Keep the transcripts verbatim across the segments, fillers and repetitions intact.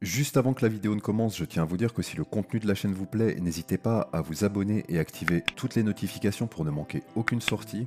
Juste avant que la vidéo ne commence, je tiens à vous dire que si le contenu de la chaîne vous plaît, n'hésitez pas à vous abonner et activer toutes les notifications pour ne manquer aucune sortie.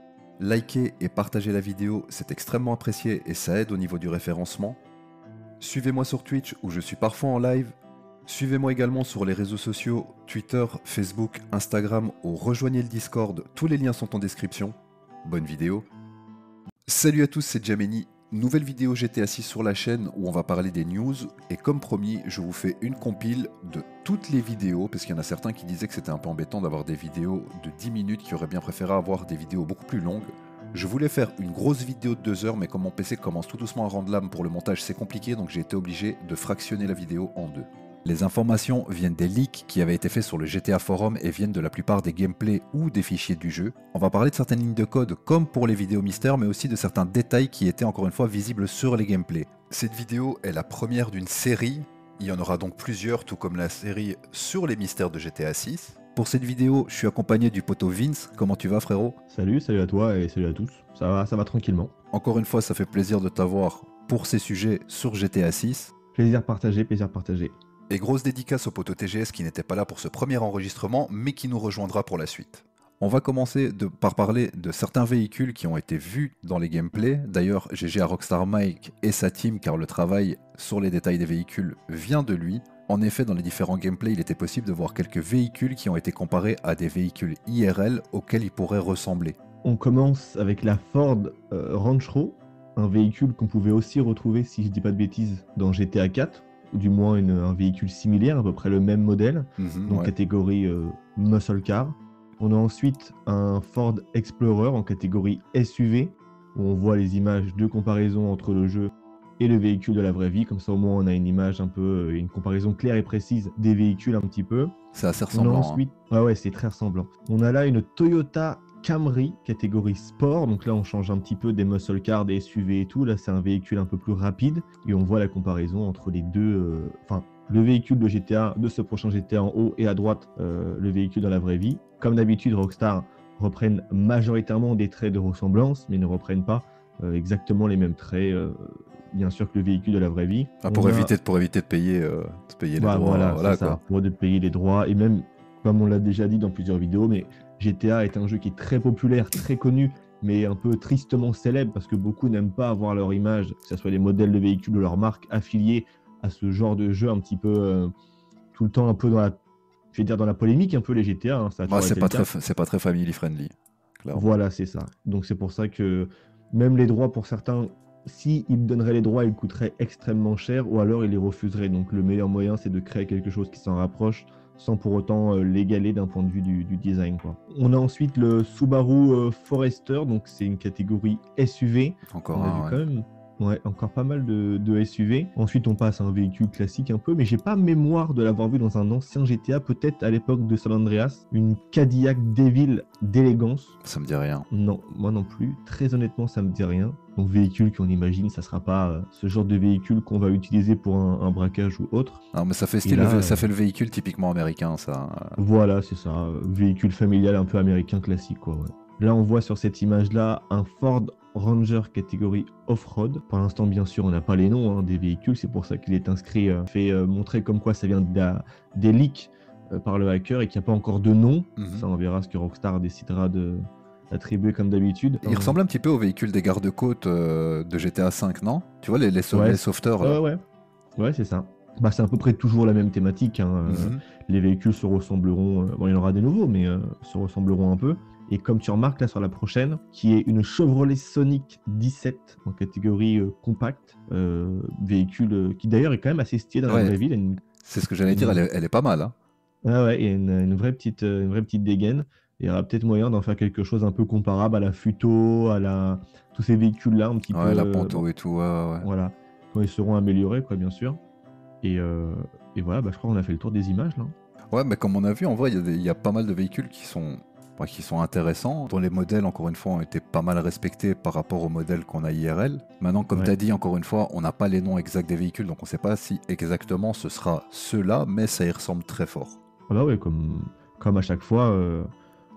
Likez et partagez la vidéo, c'est extrêmement apprécié et ça aide au niveau du référencement. Suivez-moi sur Twitch où je suis parfois en live. Suivez-moi également sur les réseaux sociaux, Twitter, Facebook, Instagram ou rejoignez le Discord, tous les liens sont en description. Bonne vidéo. Salut à tous, c'est Djameni. Nouvelle vidéo G T A six sur la chaîne où on va parler des news et comme promis je vous fais une compile de toutes les vidéos parce qu'il y en a certains qui disaient que c'était un peu embêtant d'avoir des vidéos de dix minutes qui auraient bien préféré avoir des vidéos beaucoup plus longues. Je voulais faire une grosse vidéo de deux heures mais comme mon P C commence tout doucement à rendre l'âme pour le montage c'est compliqué donc j'ai été obligé de fractionner la vidéo en deux. Les informations viennent des leaks qui avaient été faits sur le G T A Forum et viennent de la plupart des gameplays ou des fichiers du jeu. On va parler de certaines lignes de code comme pour les vidéos mystères mais aussi de certains détails qui étaient encore une fois visibles sur les gameplays. Cette vidéo est la première d'une série, il y en aura donc plusieurs tout comme la série sur les mystères de G T A six. Pour cette vidéo, je suis accompagné du poteau Vince. Comment tu vas frérot? Salut, salut à toi et salut à tous. Ça va, ça va tranquillement. Encore une fois, ça fait plaisir de t'avoir pour ces sujets sur G T A six. Plaisir partagé, plaisir partagé. Et grosse dédicace au poteau T G S qui n'était pas là pour ce premier enregistrement, mais qui nous rejoindra pour la suite. On va commencer de, par parler de certains véhicules qui ont été vus dans les gameplays. D'ailleurs, G G à Rockstar Mike et sa team, car le travail sur les détails des véhicules vient de lui. En effet, dans les différents gameplays, il était possible de voir quelques véhicules qui ont été comparés à des véhicules I R L auxquels ils pourraient ressembler. On commence avec la Ford euh, Ranchero, un véhicule qu'on pouvait aussi retrouver, si je dis pas de bêtises, dans G T A quatre. Ou du moins une, un véhicule similaire, à peu près le même modèle, Mmh, donc ouais. catégorie euh, muscle car. On a ensuite un Ford Explorer en catégorie S U V, où on voit les images de comparaison entre le jeu et le véhicule de la vraie vie. Comme ça, au moins, on a une image un peu, une comparaison claire et précise des véhicules un petit peu. C'est assez On a ressemblant. ensuite, hein. ah ouais, c'est très ressemblant. On a là une Toyota Camry catégorie sport, donc là on change un petit peu des muscle cars, des S U V et tout, là c'est un véhicule un peu plus rapide et on voit la comparaison entre les deux, euh, enfin le véhicule de G T A, de ce prochain G T A en haut et à droite euh, le véhicule dans la vraie vie. Comme d'habitude Rockstar reprennent majoritairement des traits de ressemblance mais ne reprennent pas euh, exactement les mêmes traits, euh, bien sûr que le véhicule de la vraie vie. Ah, pour, On a- éviter, de- pour éviter de payer, euh, de payer Bah, les droits. voilà, Voilà, c'est ça, quoi. pour de payer les droits et même comme on l'a déjà dit dans plusieurs vidéos, mais G T A est un jeu qui est très populaire, très connu, mais un peu tristement célèbre parce que beaucoup n'aiment pas avoir leur image, que ce soit les modèles de véhicules de leur marque affiliés à ce genre de jeu un petit peu euh, tout le temps un peu dans la, je vais dire dans la polémique un peu les G T A, hein, ça a Bah, toujours c'est été pas, le cas. très, c'est pas très family friendly, clairement. Voilà, c'est ça. Donc c'est pour ça que même les droits pour certains, si ils donneraient les droits, ils coûteraient extrêmement cher ou alors ils les refuseraient. Donc le meilleur moyen, c'est de créer quelque chose qui s'en rapproche sans pour autant euh, l'égaler d'un point de vue du, du design, quoi. On a ensuite le Subaru euh, Forester, donc c'est une catégorie S U V. Encore On a un, vu ouais. quand même ouais, encore pas mal de, de S U V. Ensuite, on passe à un véhicule classique un peu, mais j'ai pas mémoire de l'avoir vu dans un ancien G T A, peut-être à l'époque de San Andreas, une Cadillac Devil d'élégance. Ça me dit rien. Non, moi non plus. Très honnêtement, ça me dit rien. Donc véhicule qu'on imagine, ça sera pas euh, ce genre de véhicule qu'on va utiliser pour un, un braquage ou autre. Non, mais ça fait, style, là, le vé- ça euh, fait le véhicule typiquement américain, ça. Voilà, c'est ça. euh, Véhicule familial un peu américain classique, quoi. Ouais. Là, on voit sur cette image-là un Ford Ranger catégorie off-road. Pour l'instant, bien sûr, on n'a pas les noms hein, des véhicules. C'est pour ça qu'il est inscrit, euh, fait euh, montrer comme quoi ça vient de la- des leaks euh, par le hacker et qu'il n'y a pas encore de nom. Mhm. Ça, on verra ce que Rockstar décidera de attribuer comme d'habitude. Il ressemble un petit peu au véhicule des gardes-côtes euh, de G T A cinq, non? Tu vois, les, les, sau- Ouais, les sauveteurs, là. Ouais, ouais. Ouais, c'est ça. Bah, c'est à peu près toujours la même thématique, hein. Euh, Mhm. Les véhicules se ressembleront. euh, Bon, il y en aura des nouveaux, mais euh, se ressembleront un peu. Et comme tu remarques là sur la prochaine, qui est une Chevrolet Sonic dix-sept en catégorie euh, compacte, euh, véhicule euh, qui d'ailleurs est quand même assez stylé dans Ouais. la vraie ville. Il y a une- C'est ce que j'allais dire, elle est, elle est pas mal. Hein. Ah ouais, il y a une, une vraie petite, euh, une vraie petite dégaine. Il y aura peut-être moyen d'en faire quelque chose un peu comparable à la Futo, à la tous ces véhicules-là, un petit Ouais, peu. la euh, Panto bon, et tout, ouais, ouais. voilà, quand ils seront améliorés, quoi, bien sûr. Et, euh, et voilà, bah, je crois qu'on a fait le tour des images là. Ouais, mais comme on a vu, en vrai, il y a des- il y, a pas mal de véhicules qui sont, ouais, qui sont intéressants, dont les modèles, encore une fois, ont été pas mal respectés par rapport aux modèles qu'on a I R L. Maintenant, comme Ouais. tu as dit, encore une fois, on n'a pas les noms exacts des véhicules, donc on ne sait pas si exactement ce sera ceux-là, mais ça y ressemble très fort. Ah bah ouais, comme, comme à chaque fois, euh,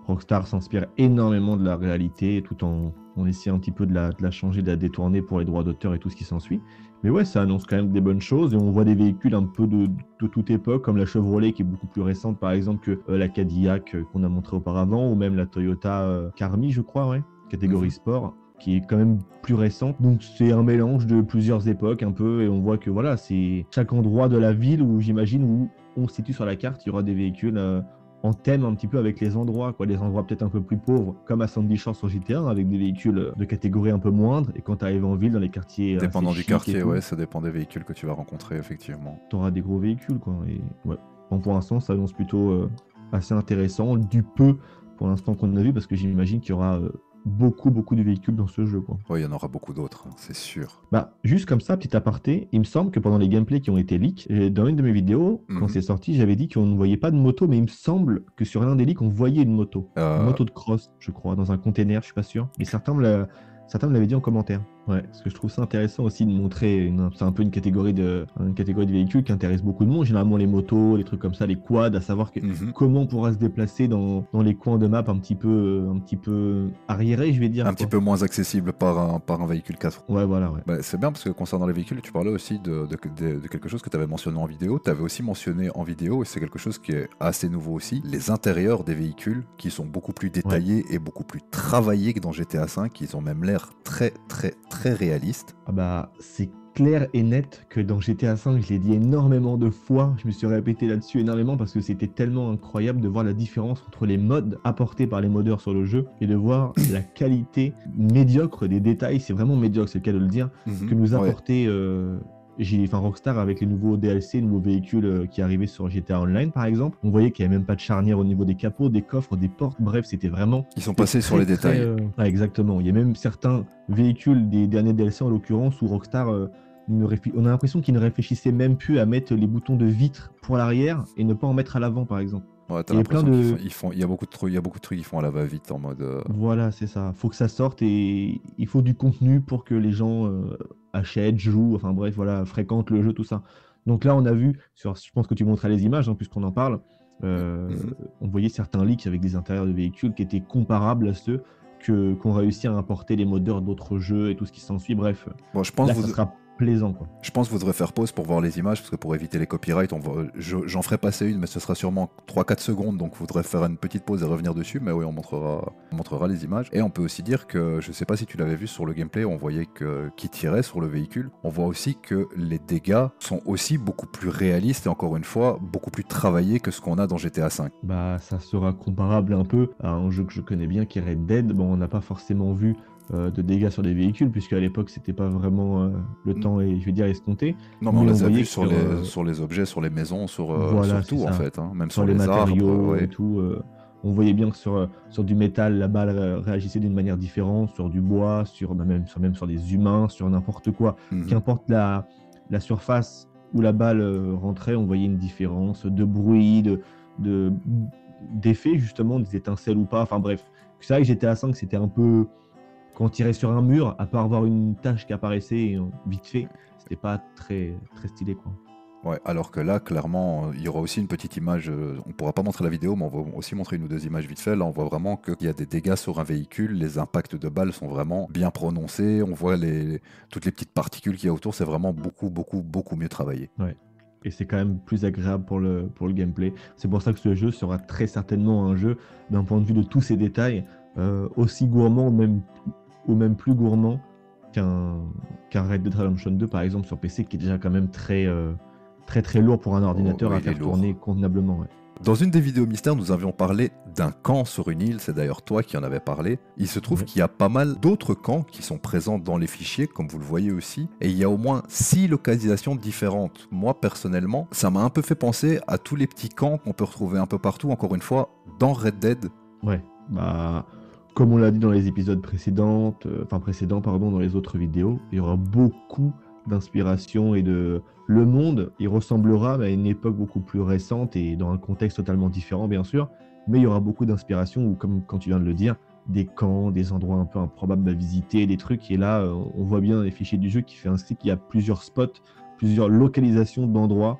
Rockstar s'inspire énormément de la réalité tout en, en essayant un petit peu de la, de la changer, de la détourner pour les droits d'auteur et tout ce qui s'ensuit. Mais ouais, ça annonce quand même des bonnes choses et on voit des véhicules un peu de, de toute époque, comme la Chevrolet qui est beaucoup plus récente par exemple que euh, la Cadillac euh, qu'on a montré auparavant, ou même la Toyota euh, Carmi, je crois, ouais, catégorie Mhm. sport, qui est quand même plus récente. Donc c'est un mélange de plusieurs époques un peu et on voit que voilà, c'est chaque endroit de la ville où j'imagine où on se situe sur la carte, il y aura des véhicules euh, en thème un petit peu avec les endroits, quoi, les endroits peut-être un peu plus pauvres, comme à Sandy Shore sur G T A, avec des véhicules de catégorie un peu moindre, et quand tu arrives en ville, dans les quartiers assez Dépendant du chics et quartier, ouais, tout, ça dépend des véhicules que tu vas rencontrer, effectivement. tu auras des gros véhicules, quoi. Et ouais, bon, pour l'instant, ça annonce plutôt euh, assez intéressant, du peu pour l'instant qu'on a vu, parce que j'imagine qu'il y aura euh, beaucoup, beaucoup de véhicules dans ce jeu, quoi. Ouais, il y en aura beaucoup d'autres, hein, c'est sûr. Bah, juste comme ça, petit aparté, il me semble que pendant les gameplays qui ont été leaks, et dans une de mes vidéos, quand Mhm. c'est sorti, j'avais dit qu'on ne voyait pas de moto, mais il me semble que sur l'un des leaks, on voyait une moto. Une Euh, moto de cross, je crois, dans un container, je suis pas sûr. Mais certains me l'a- certains me l'avaient dit en commentaire. Ouais, parce que je trouve ça intéressant aussi de montrer, une- c'est un peu une catégorie de, une catégorie de véhicules qui intéresse beaucoup de monde, généralement les motos, les trucs comme ça, les quads, à savoir que mhm. comment on pourra se déplacer dans, dans les coins de map un petit peu, un petit peu arriérés, je vais dire, Un petit quoi. peu moins accessible par un, par un véhicule quatre roues. Ouais, voilà, ouais. Bah, c'est bien parce que concernant les véhicules, tu parlais aussi de, de- de- de quelque chose que tu avais mentionné en vidéo. Tu avais aussi mentionné en vidéo, et c'est quelque chose qui est assez nouveau aussi, les intérieurs des véhicules qui sont beaucoup plus détaillés et beaucoup plus travaillés que dans G T A cinq. Ils ont même l'air très très très réalistes. Ah bah, c'est clair et net que dans G T A cinq, je l'ai dit énormément de fois, je me suis répété là-dessus énormément parce que c'était tellement incroyable de voir la différence entre les modes apportés par les modeurs sur le jeu et de voir la qualité médiocre des détails, c'est vraiment médiocre, c'est le cas de le dire, Mhm. que nous Ouais. apportait euh, j'ai- enfin, Rockstar avec les nouveaux D L C, les nouveaux véhicules euh, qui arrivaient sur G T A Online par exemple. On voyait qu'il n'y avait même pas de charnière au niveau des capots, des coffres, des portes, bref, c'était vraiment Ils sont c'était passés sur très les très... détails. euh, ah, exactement, il y a même certains véhicules des derniers D L C en l'occurrence où Rockstar euh, ne réfl- on a l'impression qu'ils ne réfléchissaient même plus à mettre les boutons de vitre pour l'arrière et ne pas en mettre à l'avant par exemple. Ouais, t'as Il y avait plein l'impression qu'ils font, de... ils font, il y a beaucoup de trucs, il y a beaucoup de trucs qu'ils font à la va-vite en mode. euh, Voilà, c'est ça. Faut que ça sorte et il faut du contenu pour que les gens euh, achètent, jouent, enfin bref, voilà, fréquentent le jeu, tout ça. Donc là, on a vu, sur, je pense que tu montrais les images, hein, puisqu'on en parle, euh, mhm. on voyait certains leaks avec des intérieurs de véhicules qui étaient comparables à ceux que, qu'ont réussi à importer les modeurs d'autres jeux et tout ce qui s'ensuit. Bref, Bon, je pense là, vous, ça sera plaisant, quoi. je pense que vous devrez faire pause pour voir les images, parce que pour éviter les copyrights, on va- je- j'en ferai passer une, mais ce sera sûrement trois quatre secondes, donc vous devrez faire une petite pause et revenir dessus, mais oui, on montrera, on montrera les images. Et on peut aussi dire que, je sais pas si tu l'avais vu sur le gameplay, on voyait que qui tirait sur le véhicule, on voit aussi que les dégâts sont aussi beaucoup plus réalistes et encore une fois, beaucoup plus travaillés que ce qu'on a dans G T A cinq. Bah, ça sera comparable un peu à un jeu que je connais bien qui est Red Dead. Bon, on n'a pas forcément vu euh, de dégâts sur des véhicules, puisque à l'époque, c'était pas vraiment euh, le temps, et je vais dire, escompté. Non, mais on Mais on les a voyait vus que sur sur, les, euh, sur les objets, sur les maisons, sur, euh, voilà, sur c'est tout en ça, fait, hein, même sur sur les les arbres, matériaux et ouais. tout, euh, on voyait bien que sur, euh, sur du métal, la balle ré- réagissait d'une manière différente, sur du bois, sur, bah, même, sur, même sur des humains, sur n'importe quoi. Mhm. Qu'importe la, la surface où la balle euh, rentrait, on voyait une différence de bruit, de, de, d'effet justement, des étincelles ou pas. Enfin bref, c'est vrai que G T A cinq, c'était un peu quand on tirait sur un mur, à part avoir une tache qui apparaissait euh, vite fait, c'était pas très, très stylé, quoi. Ouais, alors que là, clairement, euh, il y aura aussi une petite image. euh, on pourra pas montrer la vidéo, mais on va aussi montrer une ou deux images vite fait. Là, on voit vraiment qu'il y a des dégâts sur un véhicule. Les impacts de balles sont vraiment bien prononcés. On voit les, toutes les petites particules qu'il y a autour. C'est vraiment beaucoup, beaucoup, beaucoup mieux travaillé. Ouais. Et c'est quand même plus agréable pour le, pour le gameplay. C'est pour ça que ce jeu sera très certainement un jeu, d'un point de vue de tous ces détails, euh, aussi gourmand, même, ou même plus gourmand qu'un qu'un Red Dead Redemption deux, par exemple, sur P C, qui est déjà quand même très, euh, très, très lourd pour un Oh, ordinateur oui, à il est faire lourd. tourner convenablement. Ouais. Dans une des vidéos mystères, nous avions parlé d'un camp sur une île, c'est d'ailleurs toi qui en avais parlé. Il se trouve Ouais. qu'il y a pas mal d'autres camps qui sont présents dans les fichiers, comme vous le voyez aussi, et il y a au moins six localisations différentes. Moi, personnellement, ça m'a un peu fait penser à tous les petits camps qu'on peut retrouver un peu partout, encore une fois, dans Red Dead. Ouais, bah, comme on l'a dit dans les épisodes précédents, euh, enfin précédents, pardon, dans les autres vidéos, il y aura beaucoup d'inspiration et de... Le monde, il ressemblera mais à une époque beaucoup plus récente et dans un contexte totalement différent, bien sûr, mais il y aura beaucoup d'inspiration, ou comme quand tu viens de le dire, des camps, des endroits un peu improbables à visiter, des trucs, et là, euh, on voit bien dans les fichiers du jeu qui fait ainsi qu'il y a plusieurs spots, plusieurs localisations d'endroits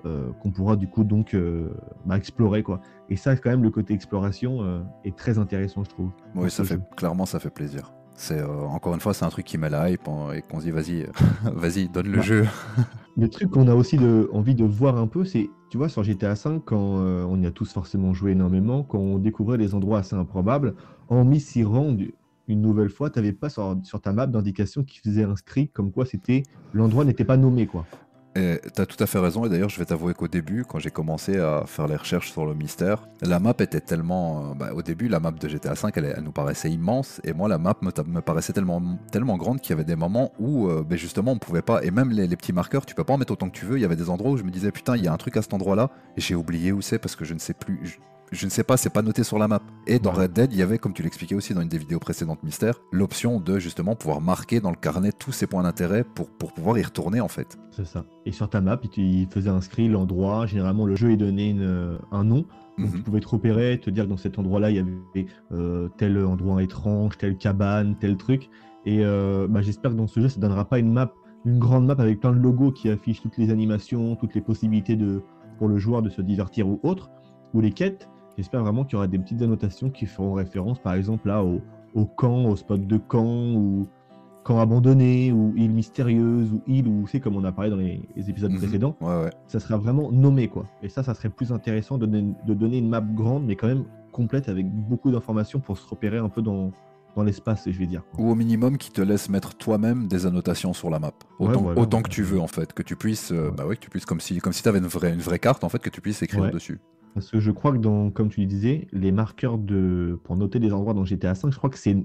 euh, qu'on pourra du coup donc euh, bah, explorer quoi. Et ça, quand même, le côté exploration euh, est très intéressant, je trouve. Oui, ça fait, clairement, ça fait plaisir. C'est euh, encore une fois, c'est un truc qui met la hype hein, et qu'on se dit vas-y, vas-y, donne le bah, jeu. Le truc qu'on a aussi de, envie de voir un peu, c'est, tu vois, sur G T A cinq, quand euh, on y a tous forcément joué énormément, quand on découvrait des endroits assez improbables, hormis s'y rendre une nouvelle fois, tu n'avais pas sur, sur ta map d'indication qui faisait inscrit comme quoi c'était l'endroit n'était pas nommé, quoi. Et t'as tout à fait raison, et d'ailleurs je vais t'avouer qu'au début, quand j'ai commencé à faire les recherches sur le mystère, la map était tellement... euh, bah, au début, la map de G T A cinq, elle, elle nous paraissait immense, et moi la map me, ta- me paraissait tellement, tellement grande qu'il y avait des moments où euh, bah, justement on pouvait pas, et même les, les petits marqueurs, tu peux pas en mettre autant que tu veux, il y avait des endroits où je me disais putain, il y a un truc à cet endroit-là, et j'ai oublié où c'est parce que je ne sais plus... je- je ne sais pas, c'est pas noté sur la map. Et dans Ouais. Red Dead, il y avait, comme tu l'expliquais aussi dans une des vidéos précédentes Mystère, l'option de justement pouvoir marquer dans le carnet tous ces points d'intérêt pour, pour pouvoir y retourner en fait. C'est ça. Et sur ta map, il il faisait inscrit l'endroit. Généralement, le jeu est donné une- un nom. Donc, tu Mhm. pouvais te repérer, te dire que dans cet endroit-là, il y avait euh, tel endroit étrange, telle cabane, tel truc. Et euh, bah, j'espère que dans ce jeu, ça ne donnera pas une map, une grande map avec plein de logos qui affichent toutes les animations, toutes les possibilités de, pour le joueur de se divertir ou autre, ou les quêtes. J'espère vraiment qu'il y aura des petites annotations qui feront référence, par exemple, là, au, au camp, au spot de camp, ou camp abandonné, ou île mystérieuse, ou île, ou c'est comme on a parlé dans les, les épisodes Mhm. précédents. Ouais, ouais. Ça sera vraiment nommé, quoi. Et ça, ça serait plus intéressant de donner, de donner une map grande, mais quand même complète, avec beaucoup d'informations pour se repérer un peu dans, dans l'espace, je vais dire, quoi. Ou au minimum qui te laisse mettre toi-même des annotations sur la map. Ouais, Autant, voilà, autant ouais. que tu veux en fait, que tu puisses, euh, Ouais. bah ouais, que tu puisses comme si, comme si tu avais une vraie, une vraie carte en fait, que tu puisses écrire Ouais. dessus. Parce que je crois que dans, comme tu le disais, les marqueurs de, pour noter des endroits dans G T A cinq, je crois que c'est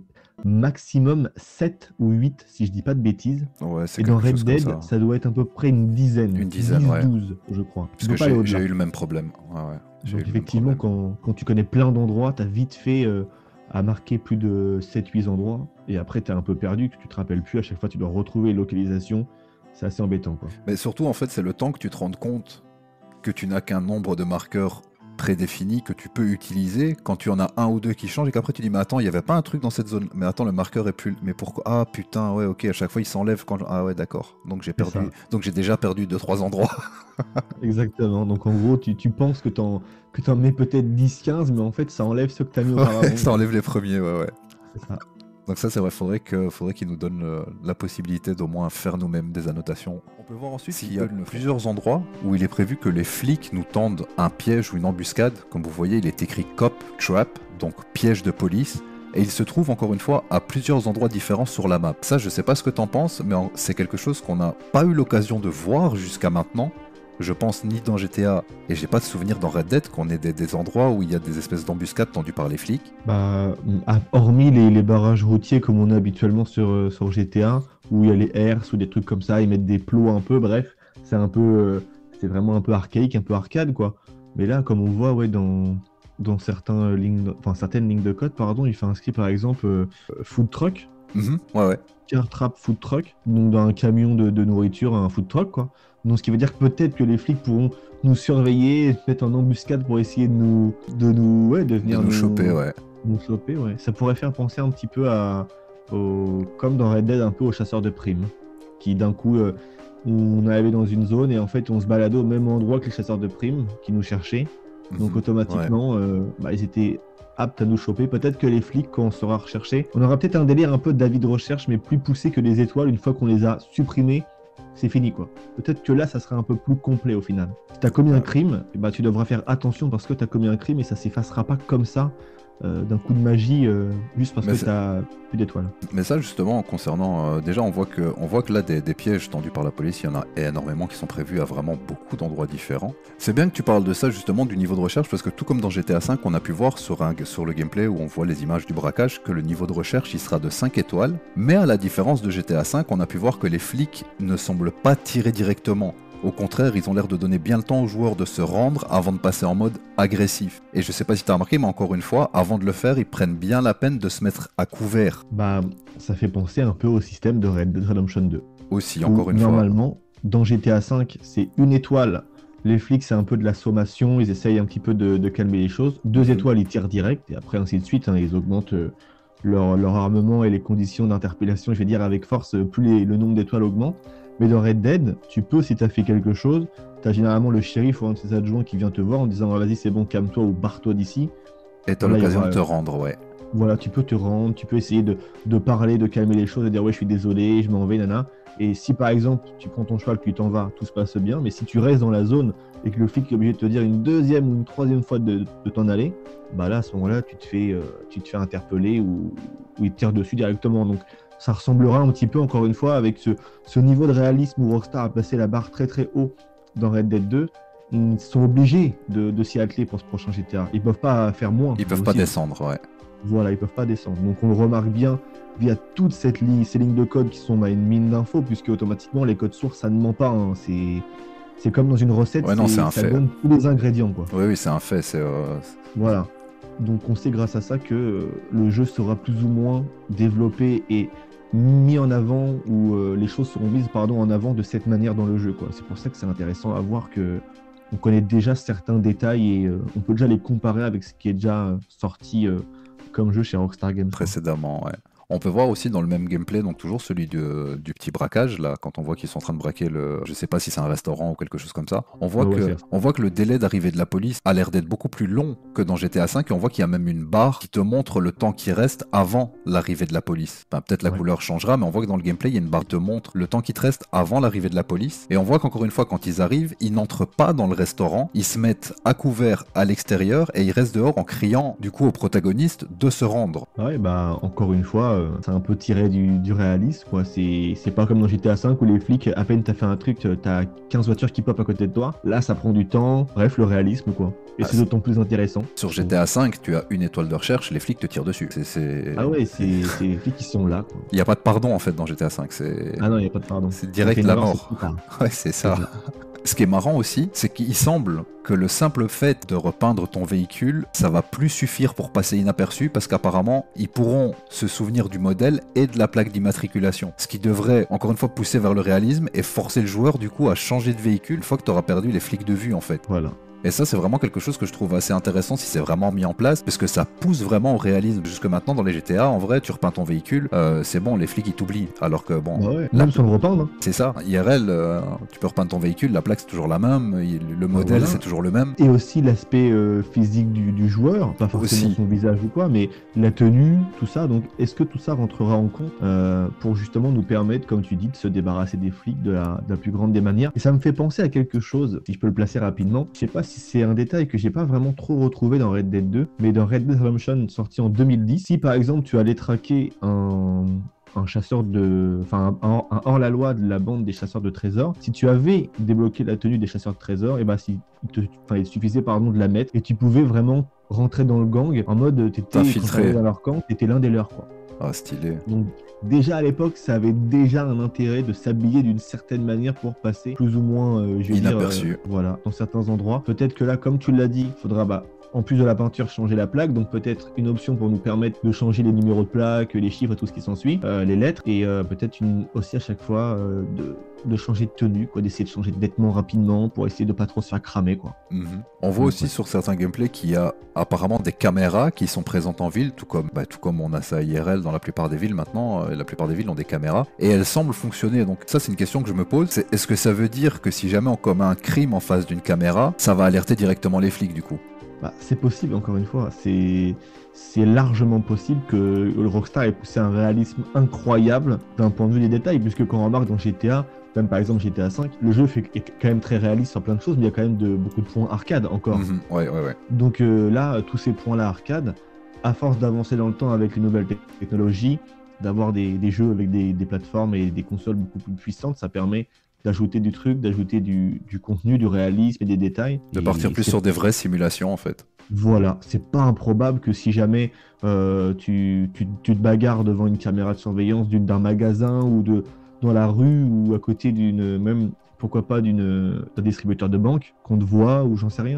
maximum sept ou huit, si je dis pas de bêtises. Ouais, c'est Et dans quelque Red chose comme Dead, ça. ça doit être à peu près une dizaine. Une dizaine, dix, ouais. douze, je crois. Tu Parce peux que pas aller j'ai au-delà. j'ai eu le même problème. Ouais, ouais. J'ai eu Donc le même effectivement, problème. quand, quand tu connais plein d'endroits, tu as vite fait euh, à marquer plus de sept huit endroits. Et après, tu es un peu perdu, que tu te rappelles plus. À chaque fois, tu dois retrouver localisation. C'est assez embêtant, quoi. Mais surtout en fait, c'est le temps que tu te rendes compte que tu n'as qu'un nombre de marqueurs prédéfinis que tu peux utiliser quand tu en as un ou deux qui changent et qu'après tu dis mais attends il n'y avait pas un truc dans cette zone, mais attends le marqueur est plus, mais pourquoi, ah putain ouais ok à chaque fois il s'enlève quand je- ah ouais d'accord donc j'ai C'est ça. perdu, donc j'ai déjà perdu deux trois endroits. Exactement. Donc en gros, tu, tu penses que tu en, que t'en mets peut-être dix quinze, mais en fait, ça enlève ceux que tu as mis auparavant. Ouais, ça enlève les premiers ouais ouais. C'est ça. Donc ça c'est vrai, faudrait que faudrait qu'ils nous donnent euh, la possibilité d'au moins faire nous-mêmes des annotations. On peut voir ensuite qu'il y a plusieurs endroits où il est prévu que les flics nous tendent un piège ou une embuscade. Comme vous voyez, il est écrit Cop Trap, donc piège de police. Et il se trouve encore une fois à plusieurs endroits différents sur la map. Ça je sais pas ce que t'en penses, mais en- c'est quelque chose qu'on n'a pas eu l'occasion de voir jusqu'à maintenant. Je pense ni dans G T A, et j'ai pas de souvenir dans Red Dead qu'on ait des, des endroits où il y a des espèces d'embuscades tendues par les flics. Bah, à- hormis les, les barrages routiers comme on a habituellement sur, euh, sur G T A, où il y a les herses ou des trucs comme ça, ils mettent des plots un peu, bref, c'est un peu, euh, c'est vraiment un peu archaïque, un peu arcade, quoi. Mais là, comme on voit, ouais, dans, dans certains lignes, de- enfin, certaines lignes de code, pardon, il fait inscrit par exemple euh, food truck, Mhm, ouais ouais. car trap food truck, donc dans un camion de, de nourriture, un food truck, quoi. Donc ce qui veut dire que peut-être que les flics pourront nous surveiller, et se mettre en embuscade pour essayer de nous, de nous, ouais, de De venir nous choper ouais. nous choper, ouais. Ça pourrait faire penser un petit peu à, au, comme dans Red Dead, un peu aux chasseurs de primes, qui d'un coup, euh, on allait dans une zone et en fait, on se baladait au même endroit que les chasseurs de primes qui nous cherchaient. Donc Mhm, automatiquement, euh, bah, ils étaient aptes à nous choper. Peut-être que les flics, quand on sera recherché, on aura peut-être un délire un peu d'avis de recherche, mais plus poussé que les étoiles. Une fois qu'on les a supprimés, c'est fini, quoi. Peut-être que là, ça sera un peu plus complet au final. Si tu as commis un crime, eh bah, tu devras faire attention parce que tu as commis un crime et ça s'effacera pas comme ça euh, d'un coup de magie euh, juste parce Mais que c'est- tu as plus d'étoiles. Mais ça justement concernant, euh, déjà on voit que, on voit que là des, des pièges tendus par la police, il y en a énormément qui sont prévus à vraiment beaucoup d'endroits différents. C'est bien que tu parles de ça justement du niveau de recherche parce que tout comme dans G T A cinq, on a pu voir sur, un, sur le gameplay où on voit les images du braquage que le niveau de recherche il sera de cinq étoiles, mais à la différence de G T A cinq, on a pu voir que les flics ne semblent pas tirer directement. Au contraire, ils ont l'air de donner bien le temps aux joueurs de se rendre avant de passer en mode agressif. Et je sais pas si tu as remarqué, mais encore une fois, avant de le faire, ils prennent bien la peine de se mettre à couvert. Bah, ça fait penser un peu au système de Red Dead Redemption deux. Aussi, Où, encore une fois. normalement, dans G T A cinq, c'est une étoile. Les flics, c'est un peu de la sommation, ils essayent un petit peu de, de calmer les choses. Deux Mhm. étoiles, ils tirent direct, et après, ainsi de suite, hein, ils augmentent euh, leur, leur armement et les conditions d'interpellation, je vais dire, avec force, euh, plus les- le nombre d'étoiles augmente. Mais dans Red Dead, tu peux, si tu as fait quelque chose, t'as généralement le shérif ou un de ses adjoints qui vient te voir en disant ah, vas-y c'est bon, calme-toi ou barre-toi d'ici. Et t'as Voilà, il y l'occasion aura- de te rendre, ouais. Voilà, tu peux te rendre, tu peux essayer de, de parler, de calmer les choses, de dire ouais je suis désolé, je m'en vais, nana. Et si par exemple tu prends ton cheval, tu t'en vas, tout se passe bien, mais si tu restes dans la zone et que le flic est obligé de te dire une deuxième ou une troisième fois de, de t'en aller, bah là à ce moment-là tu te fais, euh, tu te fais interpeller ou, ou il te tire dessus directement. Donc ça ressemblera un petit peu encore une fois avec ce, ce niveau de réalisme où Rockstar a passé la barre très très haut dans Red Dead deux. Ils sont obligés de, de s'y atteler pour ce prochain G T A. Ils peuvent pas faire moins. Ils peuvent aussi. pas descendre, ouais. Voilà, ils peuvent pas descendre. Donc on le remarque bien via toutes cette ligne, ces lignes de code qui sont bah, une mine d'infos, puisque automatiquement les codes sources ça ne ment pas. Hein. C'est c'est comme dans une recette, Ouais, non, c'est- c'est un ça fait. donne tous les ingrédients quoi. Oui, oui, c'est un fait. C'est, euh, Voilà. Donc on sait grâce à ça que euh, le jeu sera plus ou moins développé et mis en avant, ou euh, les choses seront mises pardon, en avant de cette manière dans le jeu. Quoi. C'est pour ça que c'est intéressant à voir que on connaît déjà certains détails et euh, on peut déjà les comparer avec ce qui est déjà euh, sorti euh, comme jeu chez Rockstar Games. Quoi. précédemment, ouais. On peut voir aussi dans le même gameplay, donc toujours celui du, du petit braquage, là, quand on voit qu'ils sont en train de braquer le. Je sais pas si c'est un restaurant ou quelque chose comme ça. On voit, Ouais, ouais, que, c'est- on voit que le délai d'arrivée de la police a l'air d'être beaucoup plus long que dans G T A cinq, et on voit qu'il y a même une barre qui te montre le temps qui reste avant l'arrivée de la police. Enfin, peut-être la Ouais. couleur changera, mais on voit que dans le gameplay, il y a une barre qui te montre le temps qui te reste avant l'arrivée de la police. Et on voit qu'encore une fois, quand ils arrivent, ils n'entrent pas dans le restaurant, ils se mettent à couvert à l'extérieur et ils restent dehors en criant, du coup, au protagoniste de se rendre. Ouais, bah encore une fois, euh, c'est un peu tiré du, du réalisme. Quoi. C'est, c'est pas comme dans G T A cinq où les flics, à peine t'as fait un truc, euh, t'as quinze voitures qui popent à côté de toi. Là, ça prend du temps. Bref, le réalisme, quoi. Et Ah, c'est c'est- d'autant plus intéressant. Sur G T A cinq, tu as une étoile de recherche, les flics te tirent dessus. C'est, c'est... Ah ouais, c'est, c'est les flics qui sont là, quoi. Il n'y a pas de pardon en fait dans G T A cinq, c'est, Ah non, il n'y a pas de pardon. c'est T'as direct fait une la erreur, mort. c'est plus tard. Ouais, c'est ça. C'est ça. Ce qui est marrant aussi, c'est qu'il semble que le simple fait de repeindre ton véhicule, ça va plus suffire pour passer inaperçu parce qu'apparemment, ils pourront se souvenir du modèle et de la plaque d'immatriculation. Ce qui devrait, encore une fois, pousser vers le réalisme et forcer le joueur du coup à changer de véhicule une fois que tu auras perdu les flics de vue en fait. Voilà. Et ça, c'est vraiment quelque chose que je trouve assez intéressant si c'est vraiment mis en place, parce que ça pousse vraiment au réalisme. Jusque maintenant, dans les G T A, en vrai, tu repeins ton véhicule, euh, c'est bon, les flics ils t'oublient. Alors que bon, Bah ouais, la- même sans le repeindre. hein. c'est ça. I R L, euh, tu peux repeindre ton véhicule, la plaque c'est toujours la même, il- le modèle voilà. c'est toujours le même. Et aussi l'aspect euh, physique du, du joueur, pas forcément Aussi. son visage ou quoi, mais la tenue, tout ça. Donc, est-ce que tout ça rentrera en compte euh, pour justement nous permettre, comme tu dis, de se débarrasser des flics de la, de la plus grande des manières? Et ça me fait penser à quelque chose, si je peux le placer rapidement. Je sais pas si c'est un détail que j'ai pas vraiment trop retrouvé dans Red Dead deux, mais dans Red Dead Redemption sorti en deux mille dix, si par exemple tu allais traquer un un chasseur de, enfin un, un hors-la-loi de la bande des chasseurs de trésors, si tu avais débloqué la tenue des chasseurs de trésors, et bah si il, te, enfin, il suffisait pardon de la mettre et tu pouvais vraiment rentrer dans le gang en mode t'étais T'infiltrer. dans leur camp, t'étais l'un des leurs quoi. Ah, stylé. Donc déjà à l'époque, ça avait déjà un intérêt de s'habiller d'une certaine manière pour passer plus ou moins, euh, je veux dire, Inaperçu. euh, voilà, dans certains endroits. Peut-être que là, comme tu l'as dit, il faudra bah en plus de la peinture, changer la plaque, donc peut-être une option pour nous permettre de changer les numéros de plaque, les chiffres et tout ce qui s'ensuit, euh, les lettres, et euh, peut-être une aussi à chaque fois euh, de, de changer de tenue, quoi, d'essayer de changer de vêtements rapidement pour essayer de pas trop se faire cramer, quoi. Mhm. On voit Ouais, aussi ouais. sur certains gameplays qu'il y a apparemment des caméras qui sont présentes en ville, tout comme, bah, tout comme on a ça I R L dans la plupart des villes maintenant. euh, La plupart des villes ont des caméras et elles semblent fonctionner. Donc ça, c'est une question que je me pose. C'est est-ce que ça veut dire que si jamais on commet un crime en face d'une caméra, ça va alerter directement les flics du coup? Bah, c'est possible, encore une fois. C'est c'est largement possible que le Rockstar ait poussé un réalisme incroyable d'un point de vue des détails, puisque quand on remarque dans G T A, même par exemple G T A cinq, le jeu fait, est quand même très réaliste sur plein de choses, mais il y a quand même de, beaucoup de points arcade encore. Mhm. Ouais, ouais, ouais. Donc euh, là, tous ces points-là arcade, à force d'avancer dans le temps avec les nouvelles te- technologies, d'avoir des, des jeux avec des, des plateformes et des consoles beaucoup plus puissantes, ça permet d'ajouter du truc, d'ajouter du, du contenu, du réalisme et des détails. De Et partir plus c'est- sur des vraies simulations en fait. Voilà, c'est pas improbable que si jamais euh, tu, tu, tu te bagarres devant une caméra de surveillance d'une- d'un magasin ou de, dans la rue ou à côté d'une, même pourquoi pas d'une, d'un distributeur de banque, qu'on te voit ou j'en sais rien quoi.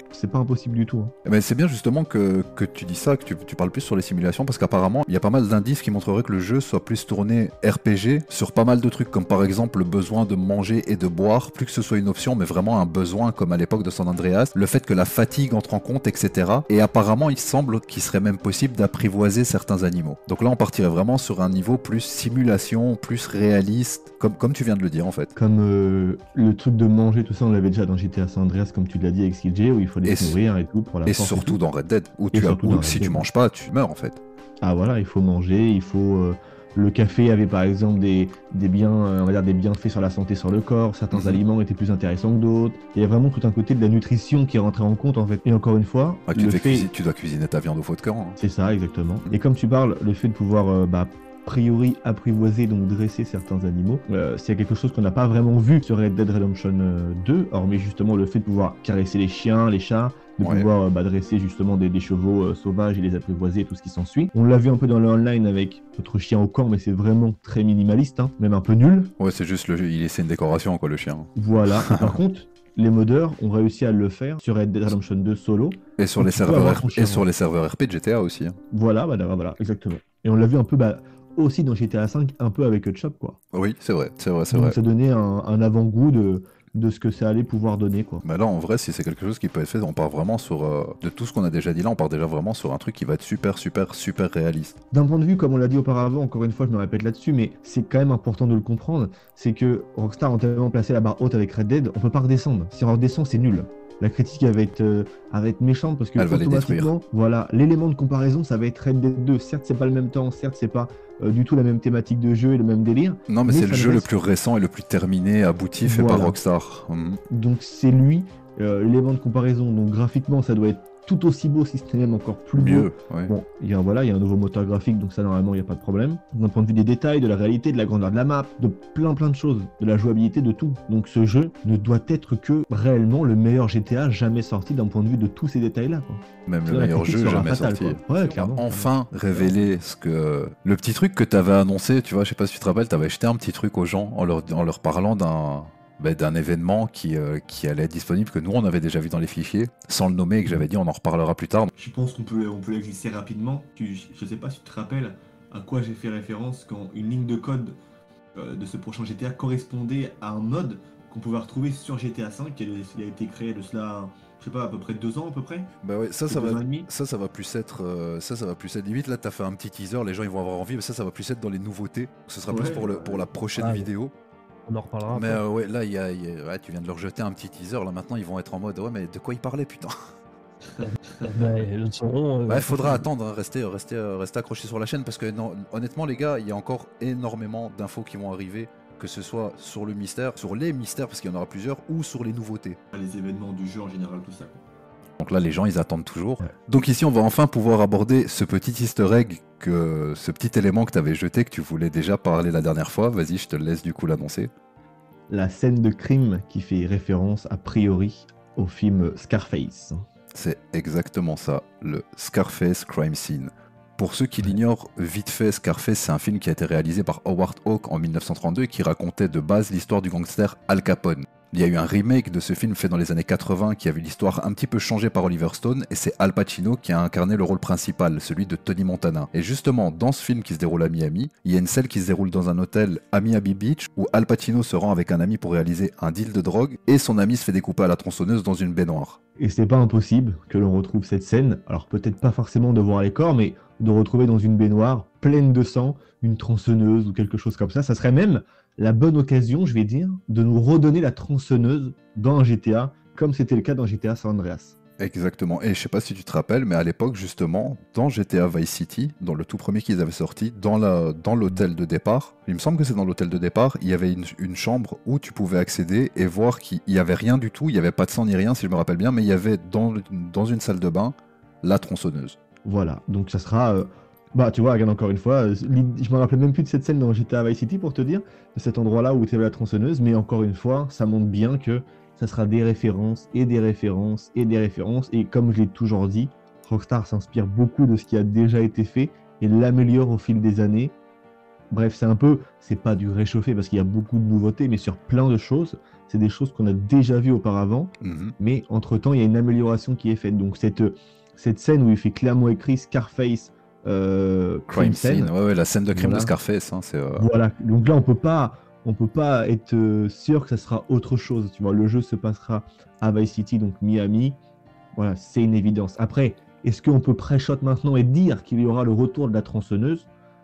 c'est pas impossible du tout. Hein. Mais c'est bien justement que, que tu dis ça, que tu, tu parles plus sur les simulations, parce qu'apparemment, il y a pas mal d'indices qui montreraient que le jeu soit plus tourné R P G sur pas mal de trucs, comme par exemple le besoin de manger et de boire, plus que ce soit une option, mais vraiment un besoin, comme à l'époque de San Andreas, le fait que la fatigue entre en compte, et cetera. Et apparemment, il semble qu'il serait même possible d'apprivoiser certains animaux. Donc là, on partirait vraiment sur un niveau plus simulation, plus réaliste, comme, comme tu viens de le dire en fait. Comme euh, le truc de manger, tout ça, on l'avait déjà dans G T A San Andreas, comme tu l'as dit avec C J, où il faut Et se nourrir et tout pour la Et force surtout et tout. dans Red Dead, où, Et tu as, surtout où dans Red si Dead. tu manges pas, tu meurs en fait. Ah voilà, il faut manger, il faut... euh, le café avait par exemple des, des, biens, euh, on va dire des bienfaits sur la santé, sur le corps, certains Mhm. aliments étaient plus intéressants que d'autres. Il y a vraiment tout un côté de la nutrition qui est rentré en compte en fait. Et encore une fois, Ah, tu, le devais fait... cuisiner, tu dois cuisiner ta viande au feu de camp. Hein. C'est ça, exactement. Mhm. Et comme tu parles, le fait de pouvoir, euh, bah, a priori, apprivoiser, donc dresser certains animaux, euh, c'est quelque chose qu'on n'a pas vraiment vu sur Red Dead Redemption euh, deux, hormis justement le fait de pouvoir caresser les chiens, les chats, de Ouais. pouvoir euh, bah, dresser justement des, des chevaux euh, sauvages et les apprivoiser, tout ce qui s'ensuit. On l'a vu un peu dans le online avec notre chien au camp, mais c'est vraiment très minimaliste, hein, même un peu nul. Ouais, c'est juste le jeu, il essaie une décoration quoi, le chien. Voilà. Et par contre, les modeurs ont réussi à le faire sur Red Dead Redemption deux solo. Et sur, Donc, les tu peux serveurs, avoir R- ton chien, et sur ouais. les serveurs R P de G T A aussi. Hein. Voilà, bah, voilà, voilà, exactement. Et on l'a vu un peu bah, aussi dans G T A cinq, un peu avec Hutchop, quoi. Oui, c'est vrai, c'est vrai, c'est Donc vrai. ça donnait un, un avant-goût de, de ce que ça allait pouvoir donner, quoi. Mais là, en vrai, si c'est quelque chose qui peut être fait, on part vraiment sur... euh, de tout ce qu'on a déjà dit là, on part déjà vraiment sur un truc qui va être super, super, super réaliste. D'un point de vue, comme on l'a dit auparavant, encore une fois, je me répète là-dessus, mais c'est quand même important de le comprendre, c'est que Rockstar a tellement placé la barre haute avec Red Dead, on peut pas redescendre. Si on redescend, c'est nul. La critique elle va être, euh, elle va être méchante parce que Elle va les automatiquement, voilà, l'élément de comparaison, ça va être Red Dead deux. Certes, c'est pas le même temps, certes, c'est pas euh, du tout la même thématique de jeu et le même délire. Non, mais, Mais c'est le ça jeu reste- le plus récent et le plus terminé, abouti, fait Voilà. par Rockstar. Mhm. Donc c'est lui, euh, l'élément de comparaison. Donc graphiquement, ça doit être tout aussi beau, si ce n'est même encore plus beau. Mieux, ouais. Bon, il y a, voilà, il y a un nouveau moteur graphique, donc ça, normalement, il n'y a pas de problème. D'un point de vue des détails, de la réalité, de la grandeur de la map, de plein plein de choses, de la jouabilité, de tout. Donc ce jeu ne doit être que réellement le meilleur G T A jamais sorti d'un point de vue de tous ces détails-là, quoi. Même C'est le la meilleur critique jeu sera jamais fatale, sorti. quoi. Ouais, On va clairement. enfin révéler ce que... Le petit truc que t'avais annoncé, tu vois, je sais pas si tu te rappelles, t'avais jeté un petit truc aux gens en leur, en leur parlant d'un... ben, d'un événement qui, euh, qui allait être disponible, que nous on avait déjà vu dans les fichiers, sans le nommer, et que j'avais dit on en reparlera plus tard. Je pense qu'on peut, on peut la glisser rapidement. Tu, je sais pas si tu te rappelles à quoi j'ai fait référence quand une ligne de code euh, de ce prochain G T A correspondait à un mode qu'on pouvait retrouver sur G T A cinq, qui a, qui a été créé de cela, je sais pas, à peu près deux ans à peu près. Bah ouais, ça, ça Deux va, ans et demi. ça, ça va plus être, euh, ça, ça va plus être limite. Là, t'as fait un petit teaser, les gens ils vont avoir envie, mais ça, ça va plus être dans les nouveautés. Ce sera plus Ouais. pour, le, pour la prochaine Ah, vidéo. On en reparlera. Mais après. euh, ouais, là, il y a, il y a- ouais, tu viens de leur jeter un petit teaser. Là, maintenant, ils vont être en mode, ouais, mais de quoi ils parlaient, putain. Bah, ils le sauront. euh, Bah, il faudra attendre, hein, rester, rester, euh, rester accroché sur la chaîne, parce que non, honnêtement, les gars, il y a encore énormément d'infos qui vont arriver, que ce soit sur le mystère, sur les mystères, parce qu'il y en aura plusieurs, ou sur les nouveautés. Les événements du jeu en général, tout ça. quoi. Donc là, les gens, ils attendent toujours. Ouais. Donc ici, on va enfin pouvoir aborder ce petit easter egg, que, ce petit élément que tu avais jeté, que tu voulais déjà parler la dernière fois. Vas-y, je te laisse du coup l'annoncer. La scène de crime qui fait référence a priori au film Scarface. C'est exactement ça, le Scarface Crime Scene. Pour ceux qui l'ignorent, vite fait, Scarface, c'est un film qui a été réalisé par Howard Hawks en mille neuf cent trente-deux et qui racontait de base l'histoire du gangster Al Capone. Il y a eu un remake de ce film fait dans les années quatre-vingts qui a vu l'histoire un petit peu changée par Oliver Stone, et c'est Al Pacino qui a incarné le rôle principal, celui de Tony Montana. Et justement, dans ce film qui se déroule à Miami, il y a une scène qui se déroule dans un hôtel à Miami Beach où Al Pacino se rend avec un ami pour réaliser un deal de drogue et son ami se fait découper à la tronçonneuse dans une baignoire. Et c'est pas impossible que l'on retrouve cette scène, alors peut-être pas forcément de voir les corps, mais de retrouver dans une baignoire pleine de sang, une tronçonneuse ou quelque chose comme ça. Ça serait même la bonne occasion, je vais dire, de nous redonner la tronçonneuse dans un G T A, comme c'était le cas dans G T A San Andreas. Exactement, et je sais pas si tu te rappelles, mais à l'époque justement, dans G T A Vice City, dans le tout premier qu'ils avaient sorti, dans la, dans l'hôtel de départ, il me semble que c'est dans l'hôtel de départ, il y avait une, une chambre où tu pouvais accéder et voir qu'il y avait rien du tout, il y avait pas de sang ni rien si je me rappelle bien, mais il y avait dans, le- dans une salle de bain la tronçonneuse. Voilà, donc ça sera... euh, Bah tu vois, regarde encore une fois, euh, l'id- je me rappelais même plus de cette scène dans G T A Vice City pour te dire, de cet endroit-là où tu avais la tronçonneuse, mais encore une fois, ça montre bien que ça sera des références, et des références, et des références, et comme je l'ai toujours dit, Rockstar s'inspire beaucoup de ce qui a déjà été fait, et l'améliore au fil des années. Bref, c'est un peu, c'est pas du réchauffé parce qu'il y a beaucoup de nouveautés, mais sur plein de choses, c'est des choses qu'on a déjà vues auparavant, Mhm. mais entre-temps, il y a une amélioration qui est faite. Donc cette, cette scène où il fait clairement écrit Scarface euh, Crime scene, scene, ouais, ouais, la scène de crime Voilà. de Scarface, hein, c'est... euh, voilà. Donc là, on peut pas, on peut pas être euh, sûr que ça sera autre chose. Tu vois, le jeu se passera à Vice City, donc Miami. Voilà, c'est une évidence. Après, est-ce qu'on peut pré-shot maintenant et dire qu'il y aura le retour de la tronçonneuse?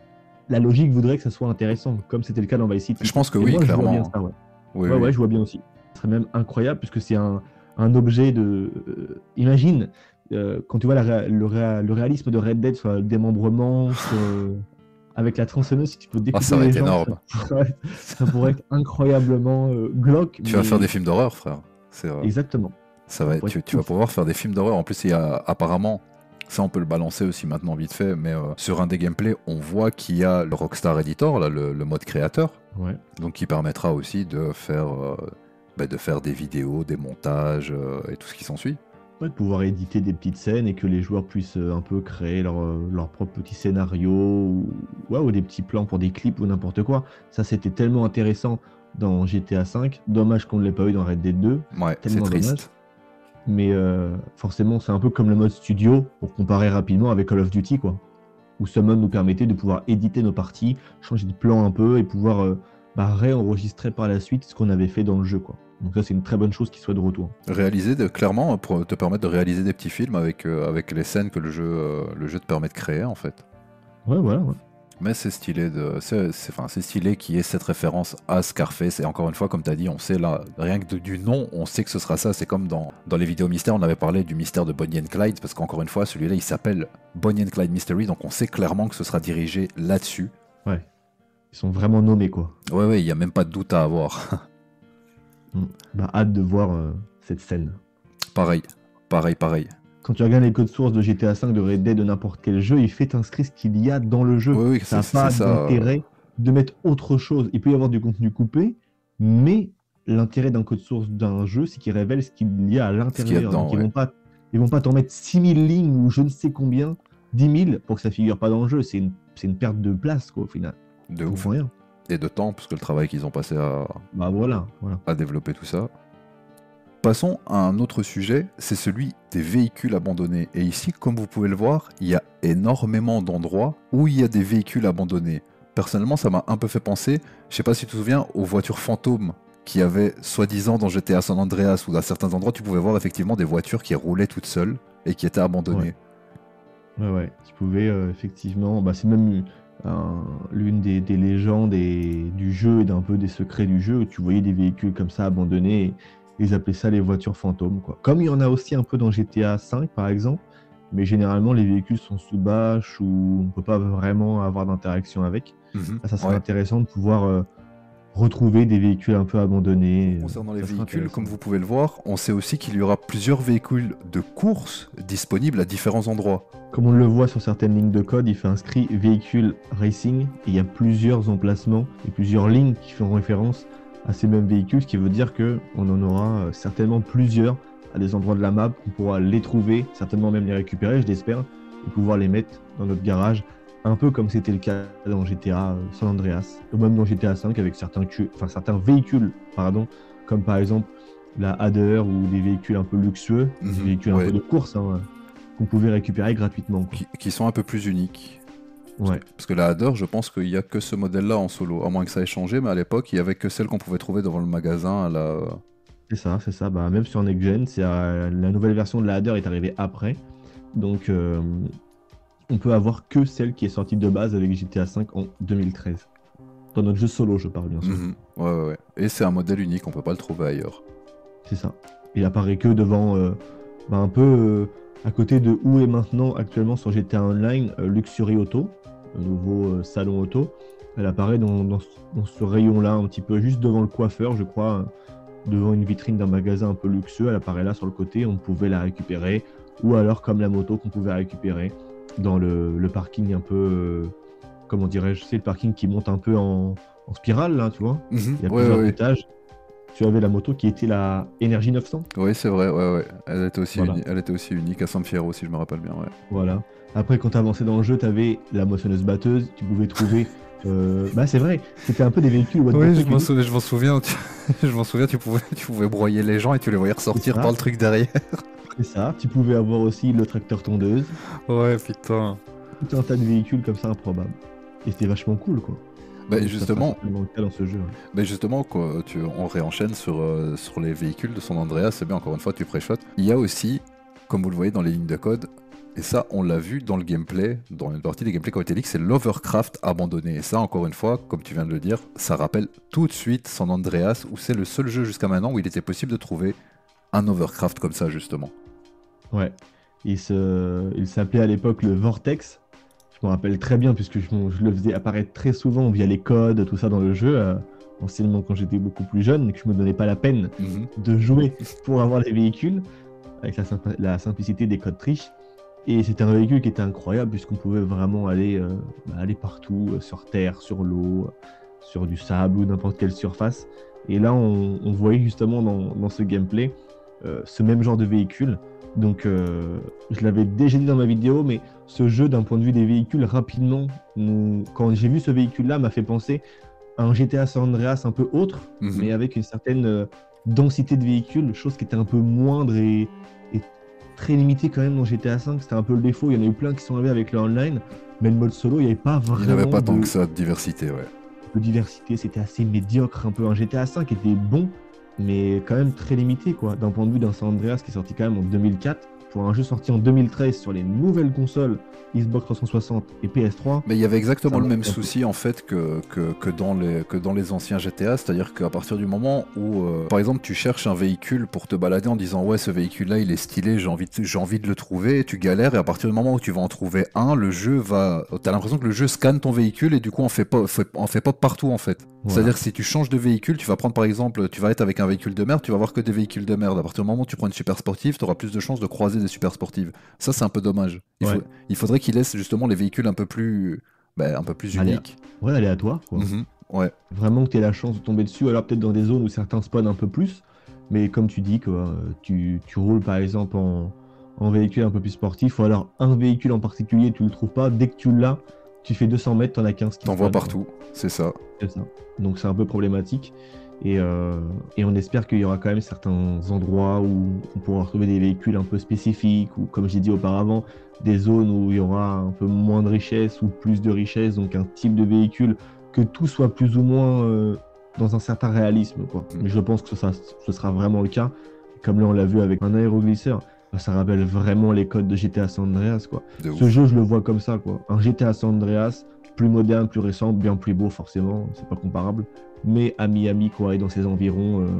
La logique voudrait que ça soit intéressant, comme c'était le cas dans Vice City. Je pense que Et oui, moi, je vois clairement. bien ça, ouais. Oui, Ouais, oui. ouais, je vois bien aussi. Ce serait même incroyable, puisque c'est un, un objet de... euh, imagine, euh, quand tu vois la ré- le, ré- le réalisme de Red Dead sur le démembrement, sur, euh, avec la tronçonneuse, si tu peux Ah, découper ça va les être gens, énorme. ça pourrait, ça pourrait être incroyablement euh, glauque. Tu vas mais- faire des films d'horreur, frère. C'est, euh, Exactement. ça va être- pourrait tu, être tu vas ouf. pouvoir faire des films d'horreur. En plus, il y a apparemment, ça on peut le balancer aussi maintenant vite fait, mais euh, sur un des gameplays, on voit qu'il y a le Rockstar Editor, là, le, le mode créateur, Ouais. donc qui permettra aussi de faire, euh, bah, de faire des vidéos, des montages euh, et tout ce qui s'ensuit. Ouais, de pouvoir éditer des petites scènes et que les joueurs puissent euh, un peu créer leur, euh, leur propre petit scénario ou, ouais, ou des petits plans pour des clips ou n'importe quoi. Ça, c'était tellement intéressant dans G T A cinq. Dommage qu'on ne l'ait pas eu dans Red Dead deux. Ouais, c'est Tellement dommage. triste. Mais euh, forcément, c'est un peu comme le mode studio, pour comparer rapidement avec Call of Duty, quoi. Où ce mode nous permettait de pouvoir éditer nos parties, changer de plan un peu et pouvoir euh, bah, réenregistrer par la suite ce qu'on avait fait dans le jeu, quoi. Donc ça, c'est une très bonne chose qui soit de retour. Réaliser, de- clairement, pour te permettre de réaliser des petits films avec, euh, avec les scènes que le jeu, euh, le jeu te permet de créer, en fait. Ouais, voilà. Ouais. Mais c'est stylé, de, c'est, c'est, enfin, c'est stylé qu'il y ait cette référence à Scarface. Et encore une fois, comme tu as dit, on sait là, rien que de- du nom, on sait que ce sera ça. C'est comme dans, dans les vidéos mystères, on avait parlé du mystère de Bonnie and Clyde, parce qu'encore une fois, celui-là, il s'appelle Bonnie and Clyde Mystery, donc on sait clairement que ce sera dirigé là-dessus. Ouais. Ils sont vraiment nommés, quoi. Ouais, ouais, il n'y a même pas de doute à avoir. Mm. Bah, hâte de voir euh, cette scène. pareil, pareil, pareil. Quand tu regardes les codes sources de G T A cinq, de Red Dead, de n'importe quel jeu, il fait inscrire ce qu'il y a dans le jeu. Oui, oui, Ça n'a c'est- pas c'est ça, d'intérêt de mettre autre chose. Il peut y avoir du contenu coupé, mais l'intérêt d'un code source d'un jeu, c'est qu'il révèle ce qu'il y a à qu'il y a l'intérieur. dedans, Donc ils ouais. vont pas, ils vont pas t'en mettre six mille lignes ou je ne sais combien, dix mille, pour que ça figure pas dans le jeu. C'est une, c'est une perte de place, quoi, au final. De Ils ouf. font rien. Et de temps, parce que le travail qu'ils ont passé à, Bah voilà, voilà. à développer tout ça. Passons à un autre sujet, c'est celui des véhicules abandonnés. Et ici, comme vous pouvez le voir, il y a énormément d'endroits où il y a des véhicules abandonnés. Personnellement, ça m'a un peu fait penser, je sais pas si tu te souviens, aux voitures fantômes qu'il y avait soi-disant dans G T A San Andreas, où à certains endroits, tu pouvais voir effectivement des voitures qui roulaient toutes seules et qui étaient abandonnées. Ouais, ouais. Tu pouvais euh, effectivement. Bah, c'est même un- l'une des, des légendes et, du jeu et d'un peu des secrets du jeu. Où tu voyais des véhicules comme ça abandonnés. Et ils appelaient ça les voitures fantômes, quoi. Comme il y en a aussi un peu dans G T A cinq, par exemple. Mais généralement, les véhicules sont sous bâche ou on ne peut pas vraiment avoir d'interaction avec. Mhm. Là, ça serait Ouais. intéressant de pouvoir euh, retrouver des véhicules un peu abandonnés. Concernant les Ça serait véhicules, intéressant. comme vous pouvez le voir, on sait aussi qu'il y aura plusieurs véhicules de course disponibles à différents endroits. Comme on le voit sur certaines lignes de code, il fait inscrit véhicule racing et il y a plusieurs emplacements et plusieurs lignes qui font référence à ces mêmes véhicules, ce qui veut dire que on en aura euh, certainement plusieurs à des endroits de la map, qu'on pourra les trouver, certainement même les récupérer, je l'espère, et pouvoir les mettre dans notre garage, un peu comme c'était le cas dans G T A San Andreas, ou même dans G T A cinq avec certains, cu- enfin, certains véhicules, pardon, comme par exemple la Hadder ou des véhicules un peu luxueux, Mhm, des véhicules ouais. un peu de course, hein, qu'on pouvait récupérer gratuitement, quoi. Qui, qui sont un peu plus uniques. Ouais. Parce que la Hadder, je pense qu'il n'y a que ce modèle-là en solo, à moins que ça ait changé, mais à l'époque, il n'y avait que celle qu'on pouvait trouver devant le magasin à la... C'est ça, c'est ça. Bah, même sur Next Gen, c'est, euh, la nouvelle version de la Hadder est arrivée après. Donc, euh, on peut avoir que celle qui est sortie de base avec G T A cinq en deux mille treize. Dans notre jeu solo, je parle bien sûr. Mhm. Ouais, ouais, ouais. Et c'est un modèle unique, on peut pas le trouver ailleurs. C'est ça. Il apparaît que devant, euh, bah, un peu euh, à côté de où est maintenant actuellement sur G T A Online euh, Luxury Auto, un nouveau euh, salon auto. Elle apparaît dans, dans ce- dans ce rayon-là, un petit peu juste devant le coiffeur, je crois, euh, devant une vitrine d'un magasin un peu luxueux. Elle apparaît là sur le côté, on pouvait la récupérer. Ou alors comme la moto qu'on pouvait récupérer dans le, le parking un peu, euh, comment dirais-je, c'est le parking qui monte un peu en, en spirale, là, tu vois. Mhm. Il y a Ouais, plusieurs ouais, étages. Tu avais la moto qui était la Energy neuf cents. ouais. Ouais, c'est vrai, ouais, ouais. Elle était aussi, Voilà. uni- Elle était aussi unique à San Fierro, si je me rappelle bien, ouais. Voilà. Après, quand tu avançais dans le jeu, tu avais la moissonneuse batteuse. Tu pouvais trouver Euh, bah c'est vrai, c'était un peu des véhicules what the Oui, fuck je m'en et tout. souviens, je m'en souviens, tu... je m'en souviens, tu pouvais, tu pouvais broyer les gens et tu les voyais ressortir ça. par le truc derrière. C'est ça. Tu pouvais avoir aussi le tracteur tondeuse, Ouais, putain. tout un tas de véhicules comme ça improbables. Et c'était vachement cool quoi. Bah, Donc, ça sera justement, certainement le cas dans ce jeu. Ouais. mais justement, quoi, tu, on réenchaîne sur, euh, sur les véhicules de San Andreas, c'est bien, encore une fois, tu pré-shot. Il y a aussi, comme vous le voyez dans les lignes de code, et ça, on l'a vu dans le gameplay, dans une partie des gameplays qui ont été leaks, c'est l'Overcraft abandonné. Et ça, encore une fois, comme tu viens de le dire, ça rappelle tout de suite San Andreas, où c'est le seul jeu jusqu'à maintenant où il était possible de trouver un Overcraft comme ça, justement. Ouais. Il se... il s'appelait à l'époque le Vortex. Je me rappelle très bien puisque je, je le faisais apparaître très souvent via les codes, tout ça dans le jeu, euh, anciennement quand j'étais beaucoup plus jeune et que je me donnais pas la peine Mhm. de jouer pour avoir les véhicules, avec la, simp- la simplicité des codes triches. Et c'était un véhicule qui était incroyable puisqu'on pouvait vraiment aller, euh, bah, aller partout, euh, sur terre, sur l'eau, euh, sur du sable ou n'importe quelle surface. Et là, on, on voyait justement dans, dans ce gameplay euh, ce même genre de véhicule. Donc, euh, je l'avais déjà dit dans ma vidéo, mais ce jeu, d'un point de vue des véhicules, rapidement, nous- quand j'ai vu ce véhicule-là, m'a fait penser à un G T A San Andreas un peu autre, Mhm. mais avec une certaine euh, densité de véhicules, chose qui était un peu moindre et, et très limitée quand même dans G T A cinq. C'était un peu le défaut. Il y en a eu plein qui sont arrivés avec le online, mais le mode solo, il n'y avait pas vraiment Il n'y avait pas tant de, que ça de diversité, ouais. de diversité. C'était assez médiocre un peu. Un G T A cinq était bon, mais quand même très limité, quoi. D'un point de vue d'un San Andreas qui est sorti quand même en deux mille quatre, pour un jeu sorti en deux mille treize sur les nouvelles consoles Xbox trois cent soixante et P S trois. Mais il y avait exactement Ça le même manque un peu. souci en fait que, que, que, dans les, que dans les anciens G T A, c'est-à-dire qu'à partir du moment où, euh, par exemple, tu cherches un véhicule pour te balader en disant ouais, ce véhicule-là il est stylé, j'ai envie, de, j'ai envie de le trouver, et tu galères, et à partir du moment où tu vas en trouver un, le jeu va. T'as l'impression que le jeu scanne ton véhicule et du coup on fait pas, fait, on fait pas partout en fait. Voilà. C'est-à-dire que si tu changes de véhicule, tu vas prendre par exemple, tu vas être avec un véhicule de merde, tu vas voir que des véhicules de merde. À partir du moment où tu prends une super sportive, tu auras plus de chances de croiser des super sportives. Ça, c'est un peu dommage. Il, Ouais. faut, il faudrait qu'ils laissent justement les véhicules un peu plus, bah, un peu plus Allez. uniques. Ouais, aléatoire, quoi. Mhm. Ouais. Vraiment que tu aies la chance de tomber dessus, alors peut-être dans des zones où certains spawnent un peu plus, mais comme tu dis, quoi, tu, tu roules par exemple en, en véhicule un peu plus sportif, ou alors un véhicule en particulier, tu le trouves pas, dès que tu l'as, tu fais deux cents mètres, t'en as quinze qui T'en vois spawnent, quoi. partout, c'est ça. C'est ça. Donc c'est un peu problématique. Et, euh, et on espère qu'il y aura quand même certains endroits où on pourra retrouver des véhicules un peu spécifiques, ou comme j'ai dit auparavant, des zones où il y aura un peu moins de richesse ou plus de richesse, donc un type de véhicule, que tout soit plus ou moins euh, dans un certain réalisme, quoi. Mm. Mais je pense que ce sera, ce sera vraiment le cas. Comme là on l'a vu avec un aéroglisseur, bah, ça rappelle vraiment les codes de G T A San Andreas, quoi. De Ce ouf. jeu, je le vois comme ça, quoi. Un G T A San Andreas, plus moderne, plus récent, bien plus beau, forcément, c'est pas comparable. Mais à Miami, quoi, et dans ses environs, euh,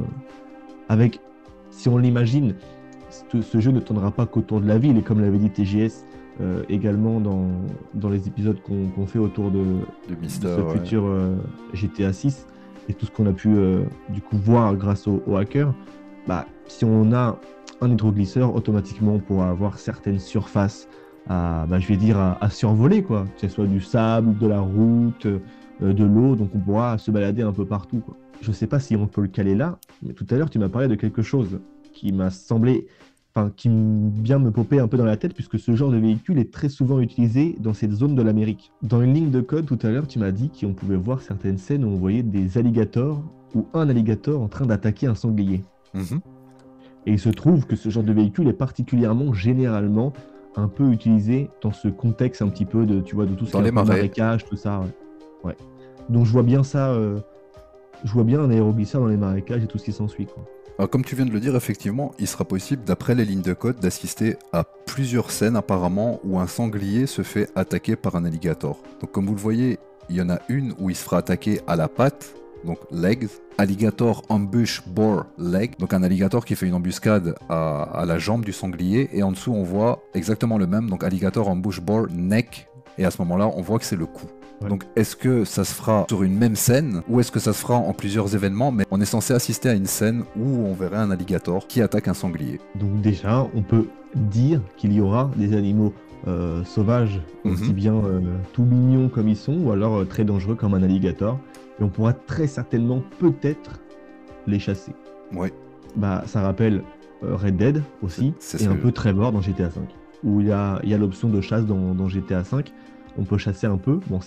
avec, si on l'imagine, ce, ce jeu ne tournera pas qu'autour de la ville, et comme l'avait dit T G S euh, également dans, dans les épisodes qu'on qu'on fait autour de, Du de Mister, ce ouais. futur euh, G T A six, et tout ce qu'on a pu euh, du coup voir grâce aux au hackers, bah, si on a un hydroglisseur, automatiquement on pourra avoir certaines surfaces à, bah, je vais dire, à, à survoler, quoi. Que ce soit du sable, de la route, euh, de l'eau, donc on pourra se balader un peu partout, quoi. Je sais pas si on peut le caler là, mais tout à l'heure tu m'as parlé de quelque chose qui m'a semblé, enfin qui m- vient me popper un peu dans la tête, puisque ce genre de véhicule est très souvent utilisé dans cette zone de l'Amérique. Dans une ligne de code tout à l'heure, tu m'as dit qu'on pouvait voir certaines scènes où on voyait des alligators ou un alligator en train d'attaquer un sanglier. Mhm. Et il se trouve que ce genre de véhicule est particulièrement, généralement, un peu utilisé dans ce contexte un petit peu de, tu vois, de tout ce Dans qui est les un peu marais. marécages, tout ça. Ouais. Ouais. Donc je vois bien ça, euh, je vois bien un aéroglisseur dans les marécages et tout ce qui s'ensuit, quoi. Alors, comme tu viens de le dire, effectivement, il sera possible, d'après les lignes de code, d'assister à plusieurs scènes apparemment où un sanglier se fait attaquer par un alligator. Donc comme vous le voyez, il y en a une où il se fera attaquer à la patte, donc legs, alligator ambush boar leg, donc un alligator qui fait une embuscade à, à la jambe du sanglier, et en dessous on voit exactement le même, donc alligator ambush boar neck, et à ce moment-là on voit que c'est le cou. Ouais. Donc est-ce que ça se fera sur une même scène ou est-ce que ça se fera en plusieurs événements, mais on est censé assister à une scène où on verrait un alligator qui attaque un sanglier. Donc déjà, on peut dire qu'il y aura des animaux euh, sauvages, aussi Mhm. bien euh, tout mignons comme ils sont, ou alors euh, très dangereux comme un alligator, et on pourra très certainement peut-être les chasser. Ouais. Bah, ça rappelle euh, Red Dead aussi, C'est- c'est et ce un que- peu Trevor dans G T A cinq, où il y a, il y a l'option de chasse dans, dans G T A cinq. On peut chasser un peu. Bon, c'est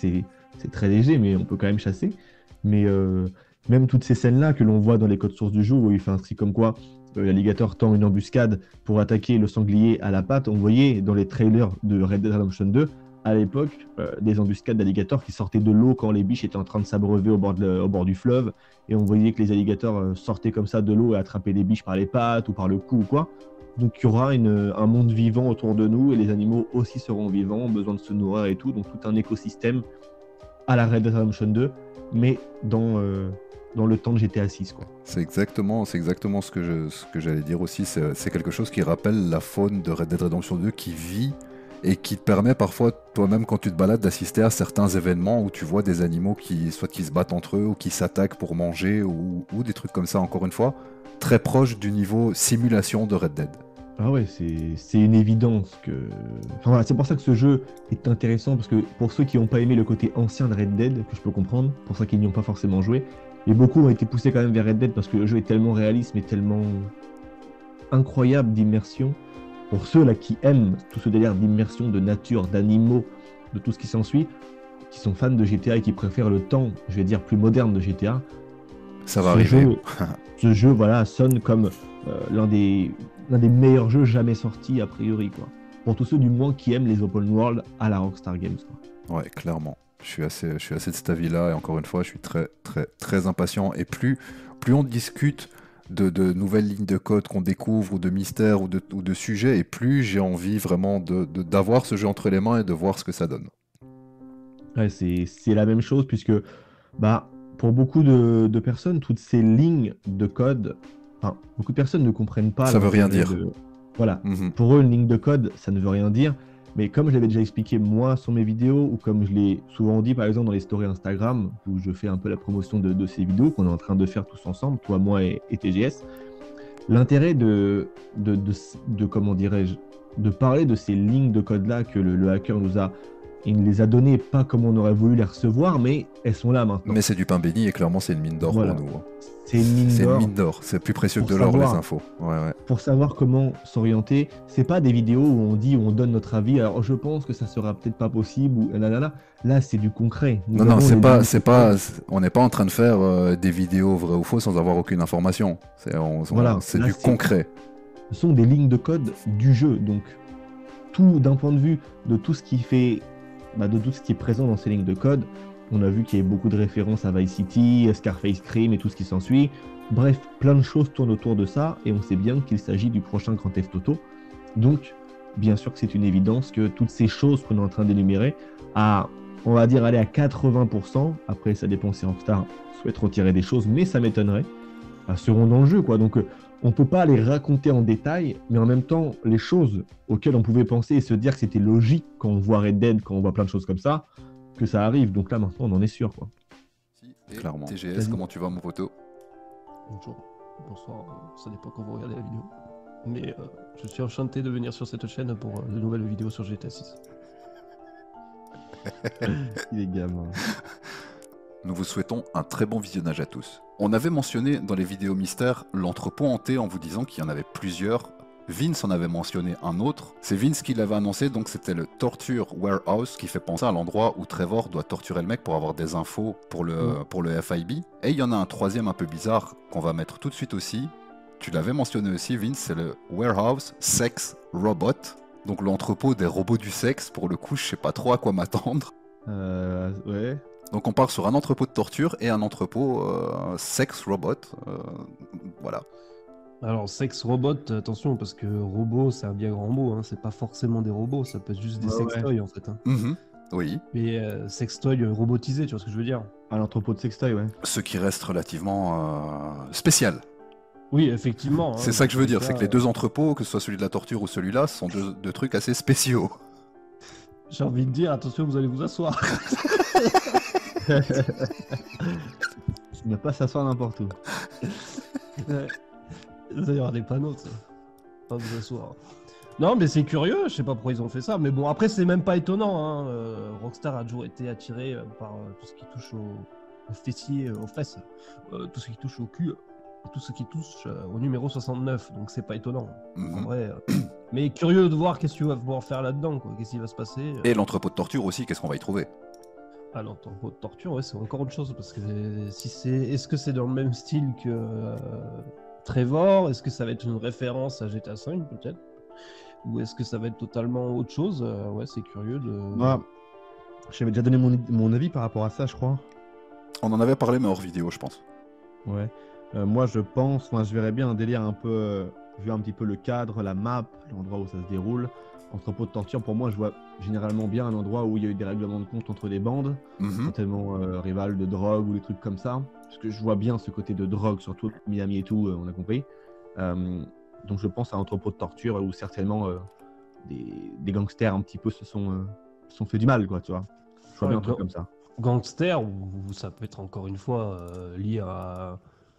c'est très léger, mais on peut quand même chasser. Mais euh, même toutes ces scènes-là que l'on voit dans les codes sources du jeu, où il fait un truc comme quoi euh, l'alligator tend une embuscade pour attaquer le sanglier à la patte, on voyait dans les trailers de Red Dead Redemption deux, à l'époque, euh, des embuscades d'alligators qui sortaient de l'eau quand les biches étaient en train de s'abreuver au bord, de, au bord du fleuve, et on voyait que les alligators euh, sortaient comme ça de l'eau et attrapaient les biches par les pattes ou par le cou ou quoi. Donc il y aura une, un monde vivant autour de nous, et les animaux aussi seront vivants, ont besoin de se nourrir et tout, donc tout un écosystème à la Red Dead Redemption deux, mais dans, euh, dans le temps de G T A six, quoi. C'est exactement, c'est exactement ce que je, ce que j'allais dire aussi. C'est, c'est quelque chose qui rappelle la faune de Red Dead Redemption deux qui vit et qui te permet parfois, toi-même, quand tu te balades, d'assister à certains événements où tu vois des animaux qui, soit qui se battent entre eux ou qui s'attaquent pour manger ou, ou des trucs comme ça, encore une fois, très proche du niveau simulation de Red Dead. Ah ouais, c'est, c'est une évidence que... Enfin, voilà, c'est pour ça que ce jeu est intéressant, parce que pour ceux qui n'ont pas aimé le côté ancien de Red Dead, que je peux comprendre, pour ça qu'ils n'y ont pas forcément joué, et beaucoup ont été poussés quand même vers Red Dead parce que le jeu est tellement réaliste, mais tellement incroyable d'immersion. Pour ceux là qui aiment tout ce délire d'immersion, de nature, d'animaux, de tout ce qui s'ensuit, qui sont fans de G T A et qui préfèrent le temps, je vais dire, plus moderne de G T A, Ça va ce arriver. jeu, ce jeu voilà, sonne comme euh, l'un des, l'un des meilleurs jeux jamais sortis, a priori, quoi. Pour tous ceux, du moins, qui aiment les open world à la Rockstar Games, quoi. Ouais, clairement. Je suis assez, je suis assez de cet avis-là, et encore une fois, je suis très, très, très impatient. Et plus, plus on discute de, de nouvelles lignes de code qu'on découvre, ou de mystères, ou de, ou de sujets, et plus j'ai envie vraiment de, de, d'avoir ce jeu entre les mains et de voir ce que ça donne. Ouais, c'est, c'est la même chose, puisque bah, pour beaucoup de, de personnes, toutes ces lignes de code, enfin, beaucoup de personnes ne comprennent pas. Ça veut rien l'intérêt dire. de- Voilà. Mhm. Pour eux, une ligne de code, ça ne veut rien dire. Mais comme je l'avais déjà expliqué moi sur mes vidéos, ou comme je l'ai souvent dit par exemple dans les stories Instagram, où je fais un peu la promotion de, de ces vidéos qu'on est en train de faire tous ensemble, toi, moi et, et T G S, l'intérêt de, de, de, de- comment dirais-je, de parler de ces lignes de code-là que le, le hacker nous a, il ne les a données pas comme on aurait voulu les recevoir, mais elles sont là maintenant. Mais c'est du pain béni, et clairement, c'est une mine d'or Voilà. pour nous. hein. C'est une mine C'est une d'or. mine d'or. C'est plus précieux que Pour de l'or, savoir. les infos. Ouais, ouais. Pour savoir comment s'orienter. C'est pas des vidéos où on dit, où on donne notre avis. Alors je pense que ça sera peut-être pas possible ou nanana. Là, c'est du concret. Nous Non, non, avons c'est les pas, lignes c'est de pas, code. c'est- on n'est pas en train de faire euh, des vidéos vraies ou fausses sans avoir aucune information. C'est, on- on- Voilà, c'est là, du c'est- concret. Ce sont des lignes de code du jeu. Donc, tout d'un point de vue de tout ce qui fait, bah, de tout ce qui est présent dans ces lignes de code, on a vu qu'il y a beaucoup de références à Vice City, à Scarface Crime et tout ce qui s'ensuit. Bref, plein de choses tournent autour de ça et on sait bien qu'il s'agit du prochain Grand Theft Auto. Donc, bien sûr que c'est une évidence que toutes ces choses qu'on est en train d'énumérer, à, on va dire, aller à quatre-vingts pour cent, après ça dépend si Rockstar souhaite retirer des choses, mais ça m'étonnerait, bah, seront dans le jeu, quoi. Donc, euh, on peut pas les raconter en détail, mais en même temps, les choses auxquelles on pouvait penser et se dire que c'était logique quand on voit Red Dead, quand on voit plein de choses comme ça, que ça arrive. Donc là, maintenant, on en est sûr, quoi. Clairement. T G S, Vas-y. comment tu vas, mon poteau? Bonjour, bonsoir, euh, ça dépend quand vous regardez la vidéo. Mais euh, je suis enchanté de venir sur cette chaîne pour euh, de nouvelles vidéos sur G T A six. Il est gamin. Nous vous souhaitons un très bon visionnage à tous. On avait mentionné dans les vidéos mystères l'entrepôt hanté en vous disant qu'il y en avait plusieurs. Vince en avait mentionné un autre. C'est Vince qui l'avait annoncé, donc c'était le Torture Warehouse qui fait penser à l'endroit où Trevor doit torturer le mec pour avoir des infos pour le, Ouais. pour le F I B. Et il y en a un troisième un peu bizarre qu'on va mettre tout de suite aussi. Tu l'avais mentionné aussi, Vince, c'est le Warehouse Sex Robot. Donc l'entrepôt des robots du sexe. Pour le coup, je sais pas trop à quoi m'attendre. Euh, ouais. Donc on part sur un entrepôt de torture et un entrepôt euh, sex robot. euh, voilà. Alors, sex robot, attention, parce que robot, c'est un bien grand mot, hein. C'est pas forcément des robots, ça peut être juste des Ouais, ouais. sextoys en fait. Hein. Mhm. Oui. Mais euh, sextoy robotisé, tu vois ce que je veux dire? À l'entrepôt de sextoy, ouais. Ce qui reste relativement euh, spécial. Oui, effectivement. hein, C'est ça que je veux dans dire, tous c'est cas, que les deux entrepôts, que ce soit celui de la torture ou celui-là, ce sont deux, deux trucs assez spéciaux. J'ai envie de dire, attention, vous allez vous asseoir. Ne pas s'asseoir n'importe où. Ouais. Vous allez avoir des panneaux, ça. Pas vous asseoir. Non, mais c'est curieux, je sais pas pourquoi ils ont fait ça. Mais bon, après, c'est même pas étonnant. Hein. euh, Rockstar a toujours été attiré euh, par euh, tout ce qui touche au, au fessier, euh, aux fesses, euh, tout ce qui touche au cul, et tout ce qui touche euh, au numéro soixante-neuf. Donc c'est pas étonnant. En Mhm. vrai. euh, Mais curieux de voir qu'est-ce que tu vas pouvoir faire là-dedans, quoi. Qu'est-ce qui va se passer. euh. Et l'entrepôt de torture aussi, qu'est-ce qu'on va y trouver? Ah, l'entrepôt de torture, ouais, c'est encore autre chose parce que si c'est, est-ce que c'est dans le même style que euh, Trevor? Est-ce que ça va être une référence à G T A cinq peut-être? Ou est-ce que ça va être totalement autre chose? Euh, Ouais, c'est curieux de. Moi, j'avais déjà donné mon, mon avis par rapport à ça, je crois. On en avait parlé, mais hors vidéo, je pense. Ouais. Euh, moi, je pense, moi, je verrais bien un délire un peu, euh, vu un petit peu le cadre, la map, l'endroit où ça se déroule. Entrepôt de torture, pour moi, je vois généralement bien un endroit où il y a eu des règlements de compte entre des bandes, Mhm. certainement euh, rivales de drogue ou des trucs comme ça. Parce que je vois bien ce côté de drogue, surtout Miami et tout, euh, on a compris. Euh, donc, je pense à un entrepôt de torture où certainement euh, des, des gangsters un petit peu se sont, euh, se sont fait du mal, quoi, tu vois. Je vois Ouais, bien un truc ga- comme ça. Gangster, ou ou ça peut être encore une fois euh, lié à.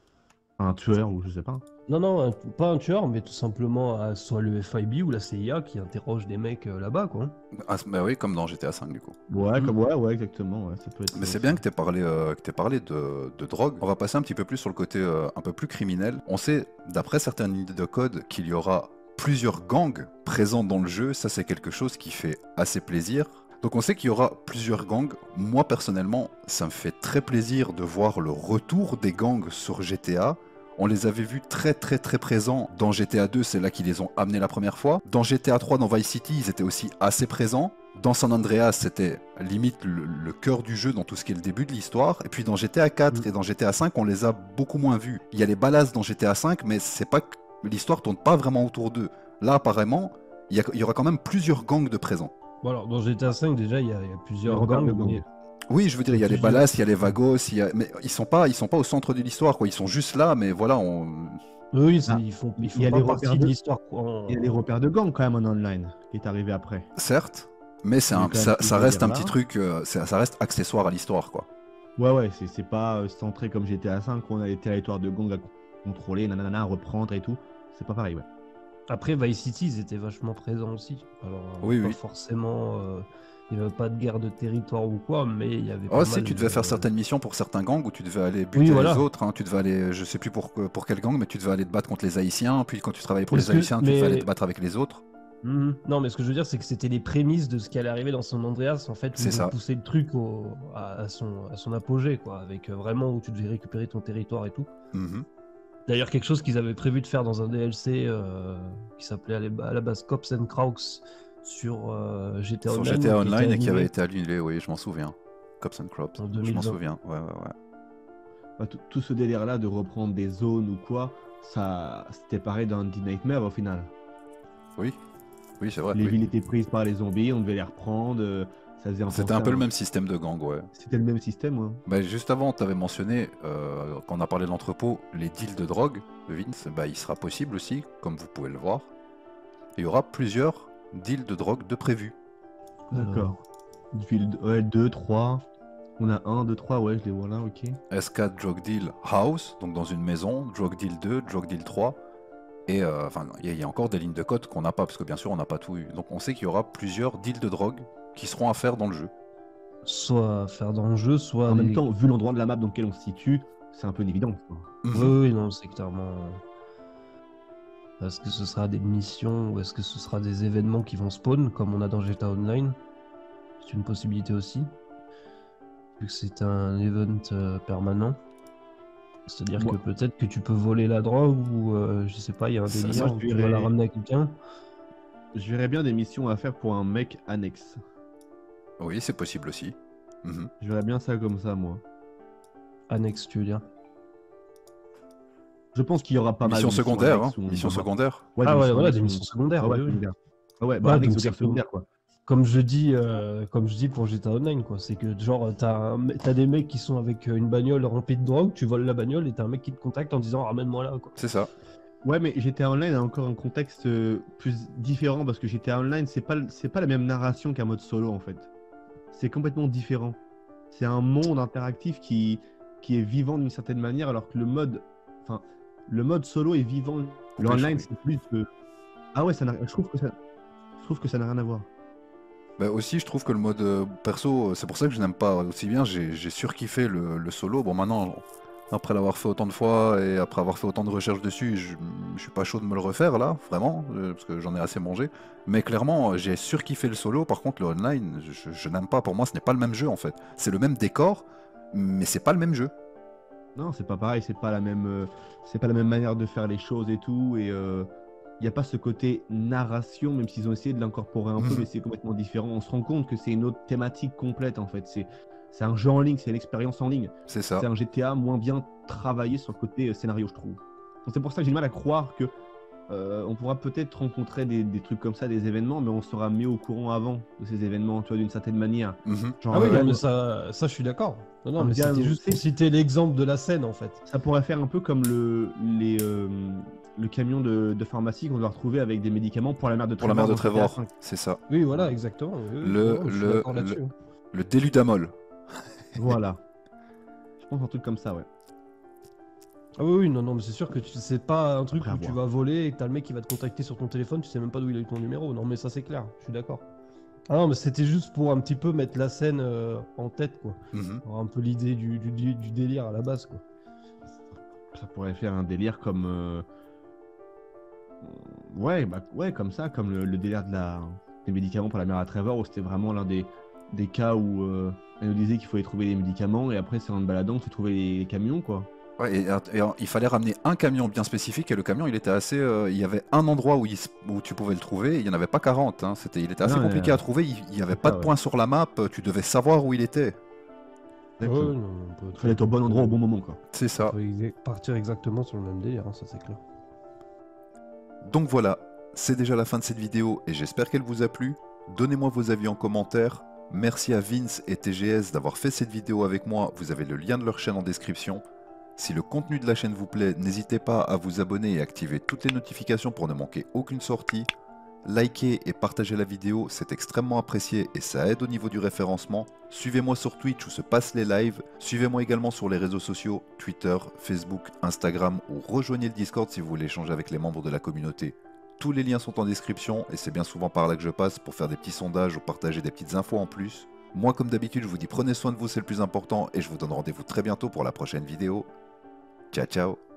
Un tueur ou je sais pas. Non, non, un- pas un tueur, mais tout simplement à soit le F I B ou la C I A qui interroge des mecs euh, là-bas, quoi. Ah, bah oui, comme dans G T A cinq, du coup. Ouais, Mm. comme, ouais, ouais, exactement. Ouais, ça peut être Mais ça c'est aussi. bien que tu aies parlé, euh, que t'aies parlé de, de drogue. On va passer un petit peu plus sur le côté euh, un peu plus criminel. On sait, d'après certaines lignes de code, qu'il y aura plusieurs gangs présents dans le jeu. Ça, c'est quelque chose qui fait assez plaisir. Donc on sait qu'il y aura plusieurs gangs. Moi, personnellement, ça me fait très plaisir de voir le retour des gangs sur G T A. On les avait vus très très très présents dans G T A deux, c'est là qu'ils les ont amenés la première fois. Dans G T A trois, dans Vice City, ils étaient aussi assez présents. Dans San Andreas, c'était limite le, le cœur du jeu dans tout ce qui est le début de l'histoire. Et puis dans G T A quatre Mm. et dans G T A cinq, on les a beaucoup moins vus. Il y a les balasses dans G T A cinq, mais c'est pas que- l'histoire tourne pas vraiment autour d'eux. Là, apparemment, il y, a- il y aura quand même plusieurs gangs de présents. Bon, alors, dans G T A cinq, déjà, il y, a il y a plusieurs repères gangs. de gangs. mais- Oui, je veux dire, il y a les Plusieurs. balasses, il y a les vagos, il y a... mais ils sont pas, ils sont pas au centre de l'histoire, quoi. Ils sont juste là, mais voilà, on... Oui, c'est- Ah, ils font, ils il font y a pas les partie repères de de- l'histoire. quoi, en- Il y a les repères de gang quand même en online qui est arrivé après. certes, mais c'est Il y a un, quand même ça, ce ça reste un délire-là. petit truc, euh, ça, ça reste accessoire à l'histoire, quoi. Ouais, ouais, c'est c'est pas euh, centré comme G T A cinq où on a les territoires de gang à contrôler, nanana, à reprendre et tout. C'est pas pareil, ouais. Après, Vice City, ils étaient vachement présents aussi. Alors, euh, Oui, pas oui. forcément. euh, Il n'y avait pas de guerre de territoire ou quoi, mais il y avait Oh, pas si, mal tu devais de- faire certaines missions pour certains gangs où tu devais aller buter Oui, voilà. les autres, hein. Tu devais aller, je sais plus pour, pour quel gang, mais tu devais aller te battre contre les Haïtiens, puis quand tu travaillais pour Est-ce les que- Haïtiens, tu mais- devais aller te battre avec les autres. Mhm. Non, mais ce que je veux dire, c'est que c'était les prémices de ce qui allait arriver dans San Andreas, en fait, où C'est ils ont ça. poussé le truc au- à, à son, à son apogée, quoi, avec euh, vraiment où tu devais récupérer ton territoire et tout. Mhm. D'ailleurs, quelque chose qu'ils avaient prévu de faire dans un D L C euh, qui s'appelait à la à la base Cops and Crowks sur euh, G T A Sur Online. G T A qui Online était et qui avait annulé. été annulé, oui, je m'en souviens. Cops and Crops, En je deux mille m'en vingt. souviens, ouais, ouais, ouais. Bah, tout- tout ce délire-là de reprendre des zones ou quoi, ça, c'était pareil dans The Nightmare au final. Oui, oui, c'est vrai. Les oui. villes étaient prises par les zombies, on devait les reprendre. euh, Ça faisait C'était penser un peu à le même système de gang, ouais. C'était le même système, ouais. Bah, juste avant, tu avais mentionné, euh, quand on a parlé de l'entrepôt, les deals de drogue, Vince, bah, il sera possible aussi, comme vous pouvez le voir. Il y aura plusieurs deals de drogue de prévus. D'accord. Ville ouais, deux, trois. On a un, deux, trois, ouais, je les vois là, ok. S quatre Drug Deal House, donc dans une maison, Drug Deal deux, Drug Deal trois. Et euh, enfin, il y, a- il y a encore des lignes de code qu'on n'a pas, parce que bien sûr, on n'a pas tout eu. Donc on sait qu'il y aura plusieurs deals de drogue qui seront à faire dans le jeu. Soit faire dans le jeu, soit. En même des- temps, vu l'endroit de la map dans lequel on se situe, c'est un peu une évidence, quoi. Mhm. Oui, oui, non, c'est clairement. euh, Est-ce que ce sera des missions ou est-ce que ce sera des événements qui vont spawn comme on a dans G T A Online? C'est une possibilité aussi. Vu que c'est un event euh, permanent. C'est-à-dire Moi- que peut-être que tu peux voler la drogue ou euh, je sais pas, il y a un Ça, délire moi, où je tu dois la dirais- ramener à quelqu'un. Je verrais bien des missions à faire pour un mec annexe. Oui, c'est possible aussi. Mhm. Je verrais bien ça comme ça, moi. Annexe, tu veux dire? Je pense qu'il y aura pas mal de Mission missions secondaire, hein. annexes où on Mission va voir- secondaire. Ouais, Ah des ouais, missions voilà, annexes des où- missions secondaires. Ah ouais, oui, oui. secondaire. Ah ouais, bah, Ouais, annexe donc veut dire c'est que- secondaire, quoi. Comme je dis, euh, comme je dis pour G T A Online, quoi, c'est que genre t'as un- t'as des mecs qui sont avec euh, une bagnole remplie de drogue, tu voles la bagnole et t'as un mec qui te contacte en disant ramène-moi là, quoi. C'est ça. Ouais, mais G T A Online a encore un contexte euh, plus différent parce que G T A Online, c'est pas, c'est pas la même narration qu'un mode solo en fait. C'est complètement différent. C'est un monde interactif qui, qui est vivant d'une certaine manière alors que le mode, enfin, le mode solo est vivant. Le Coupé, online, je c'est plus. euh, Ah ouais, ça n'a- je trouve que ça, je trouve que ça n'a rien à voir. Bah aussi, je trouve que le mode euh, perso, euh, c'est pour ça que je n'aime pas aussi bien. J'ai j'ai surkiffé le, le solo. Bon, maintenant, Après l'avoir fait autant de fois et après avoir fait autant de recherches dessus, je, je suis pas chaud de me le refaire là, vraiment, euh, parce que j'en ai assez mangé. Mais clairement, j'ai surkiffé le solo, par contre le online, je, je n'aime pas, pour moi ce n'est pas le même jeu en fait. C'est le même décor, mais c'est pas le même jeu. Non, c'est pas pareil, c'est pas la même, euh, c'est pas la même manière de faire les choses et tout. Et il n'y a pas ce côté narration, même s'ils ont essayé de l'incorporer un peu, Mhm. mais c'est complètement différent. On se rend compte que c'est une autre thématique complète en fait. C'est, c'est un jeu en ligne, c'est l'expérience en ligne. C'est ça. C'est un G T A moins bien travaillé sur le côté euh, scénario, je trouve. Donc, c'est pour ça que j'ai du mal à croire que euh, on pourra peut-être rencontrer des, des trucs comme ça, des événements, mais on sera mis au courant avant de ces événements, tu vois, d'une certaine manière. Mhm. Genre, Ah oui, euh, non, mais ça, ça je suis d'accord. Non, non, Un mais gars c'était juste annoncé. pour citer l'exemple de la scène en fait. ça pourrait faire un peu comme le, les, euh, le camion de, de pharmacie qu'on doit retrouver avec des médicaments pour la mère de Pour la Trevor. mère de dans G T A Trevor, cinq. c'est ça. Oui, voilà, exactement. Oui, oui, Le- non, je suis le- d'accord là-dessus. le- Le déludamol. Voilà. Je pense un truc comme ça, ouais. Ah oui, oui, non, non, mais c'est sûr que tu- c'est pas un truc Après, à où tu voir. vas voler et que t'as le mec qui va te contacter sur ton téléphone, tu sais même pas d'où il a eu ton numéro. Non, mais ça c'est clair, je suis d'accord. Ah non, mais c'était juste pour un petit peu mettre la scène euh, en tête, quoi. Mhm. Avoir un peu l'idée du, du, du- du délire à la base, quoi. Ça pourrait faire un délire comme. euh, Ouais, bah, ouais, comme ça, comme le, le délire de la... des médicaments pour la mère à Trevor, où c'était vraiment l'un des, des cas où euh, elle nous disait qu'il fallait trouver les médicaments et après, c'est en te baladant que tu trouvais les, les camions, quoi. Ouais, et, et, et, il fallait ramener un camion bien spécifique et le camion il était assez. euh, il y avait un endroit où, il, se- où tu pouvais le trouver, et il n'y en avait pas quarante. Hein, c'était, il était assez Non, compliqué euh, à trouver, il n'y avait c'est pas ça, de ouais. point sur la map, tu devais savoir où il était. Exactement. Ouais, non, on peut- Il fallait être au bon endroit au bon moment, quoi. C'est ça. on peut exa- partir exactement sur le même délire, hein, ça c'est clair. Donc voilà, c'est déjà la fin de cette vidéo et j'espère qu'elle vous a plu. Donnez-moi vos avis en commentaire. Merci à Vince et T G S d'avoir fait cette vidéo avec moi. Vous avez le lien de leur chaîne en description. Si le contenu de la chaîne vous plaît, n'hésitez pas à vous abonner et activer toutes les notifications pour ne manquer aucune sortie. Likez et partagez la vidéo, c'est extrêmement apprécié et ça aide au niveau du référencement. Suivez-moi sur Twitch où se passent les lives. Suivez-moi également sur les réseaux sociaux, Twitter, Facebook, Instagram ou rejoignez le Discord si vous voulez échanger avec les membres de la communauté. Tous les liens sont en description et c'est bien souvent par là que je passe pour faire des petits sondages ou partager des petites infos en plus. Moi comme d'habitude je vous dis prenez soin de vous, c'est le plus important et je vous donne rendez-vous très bientôt pour la prochaine vidéo. Ciao ciao.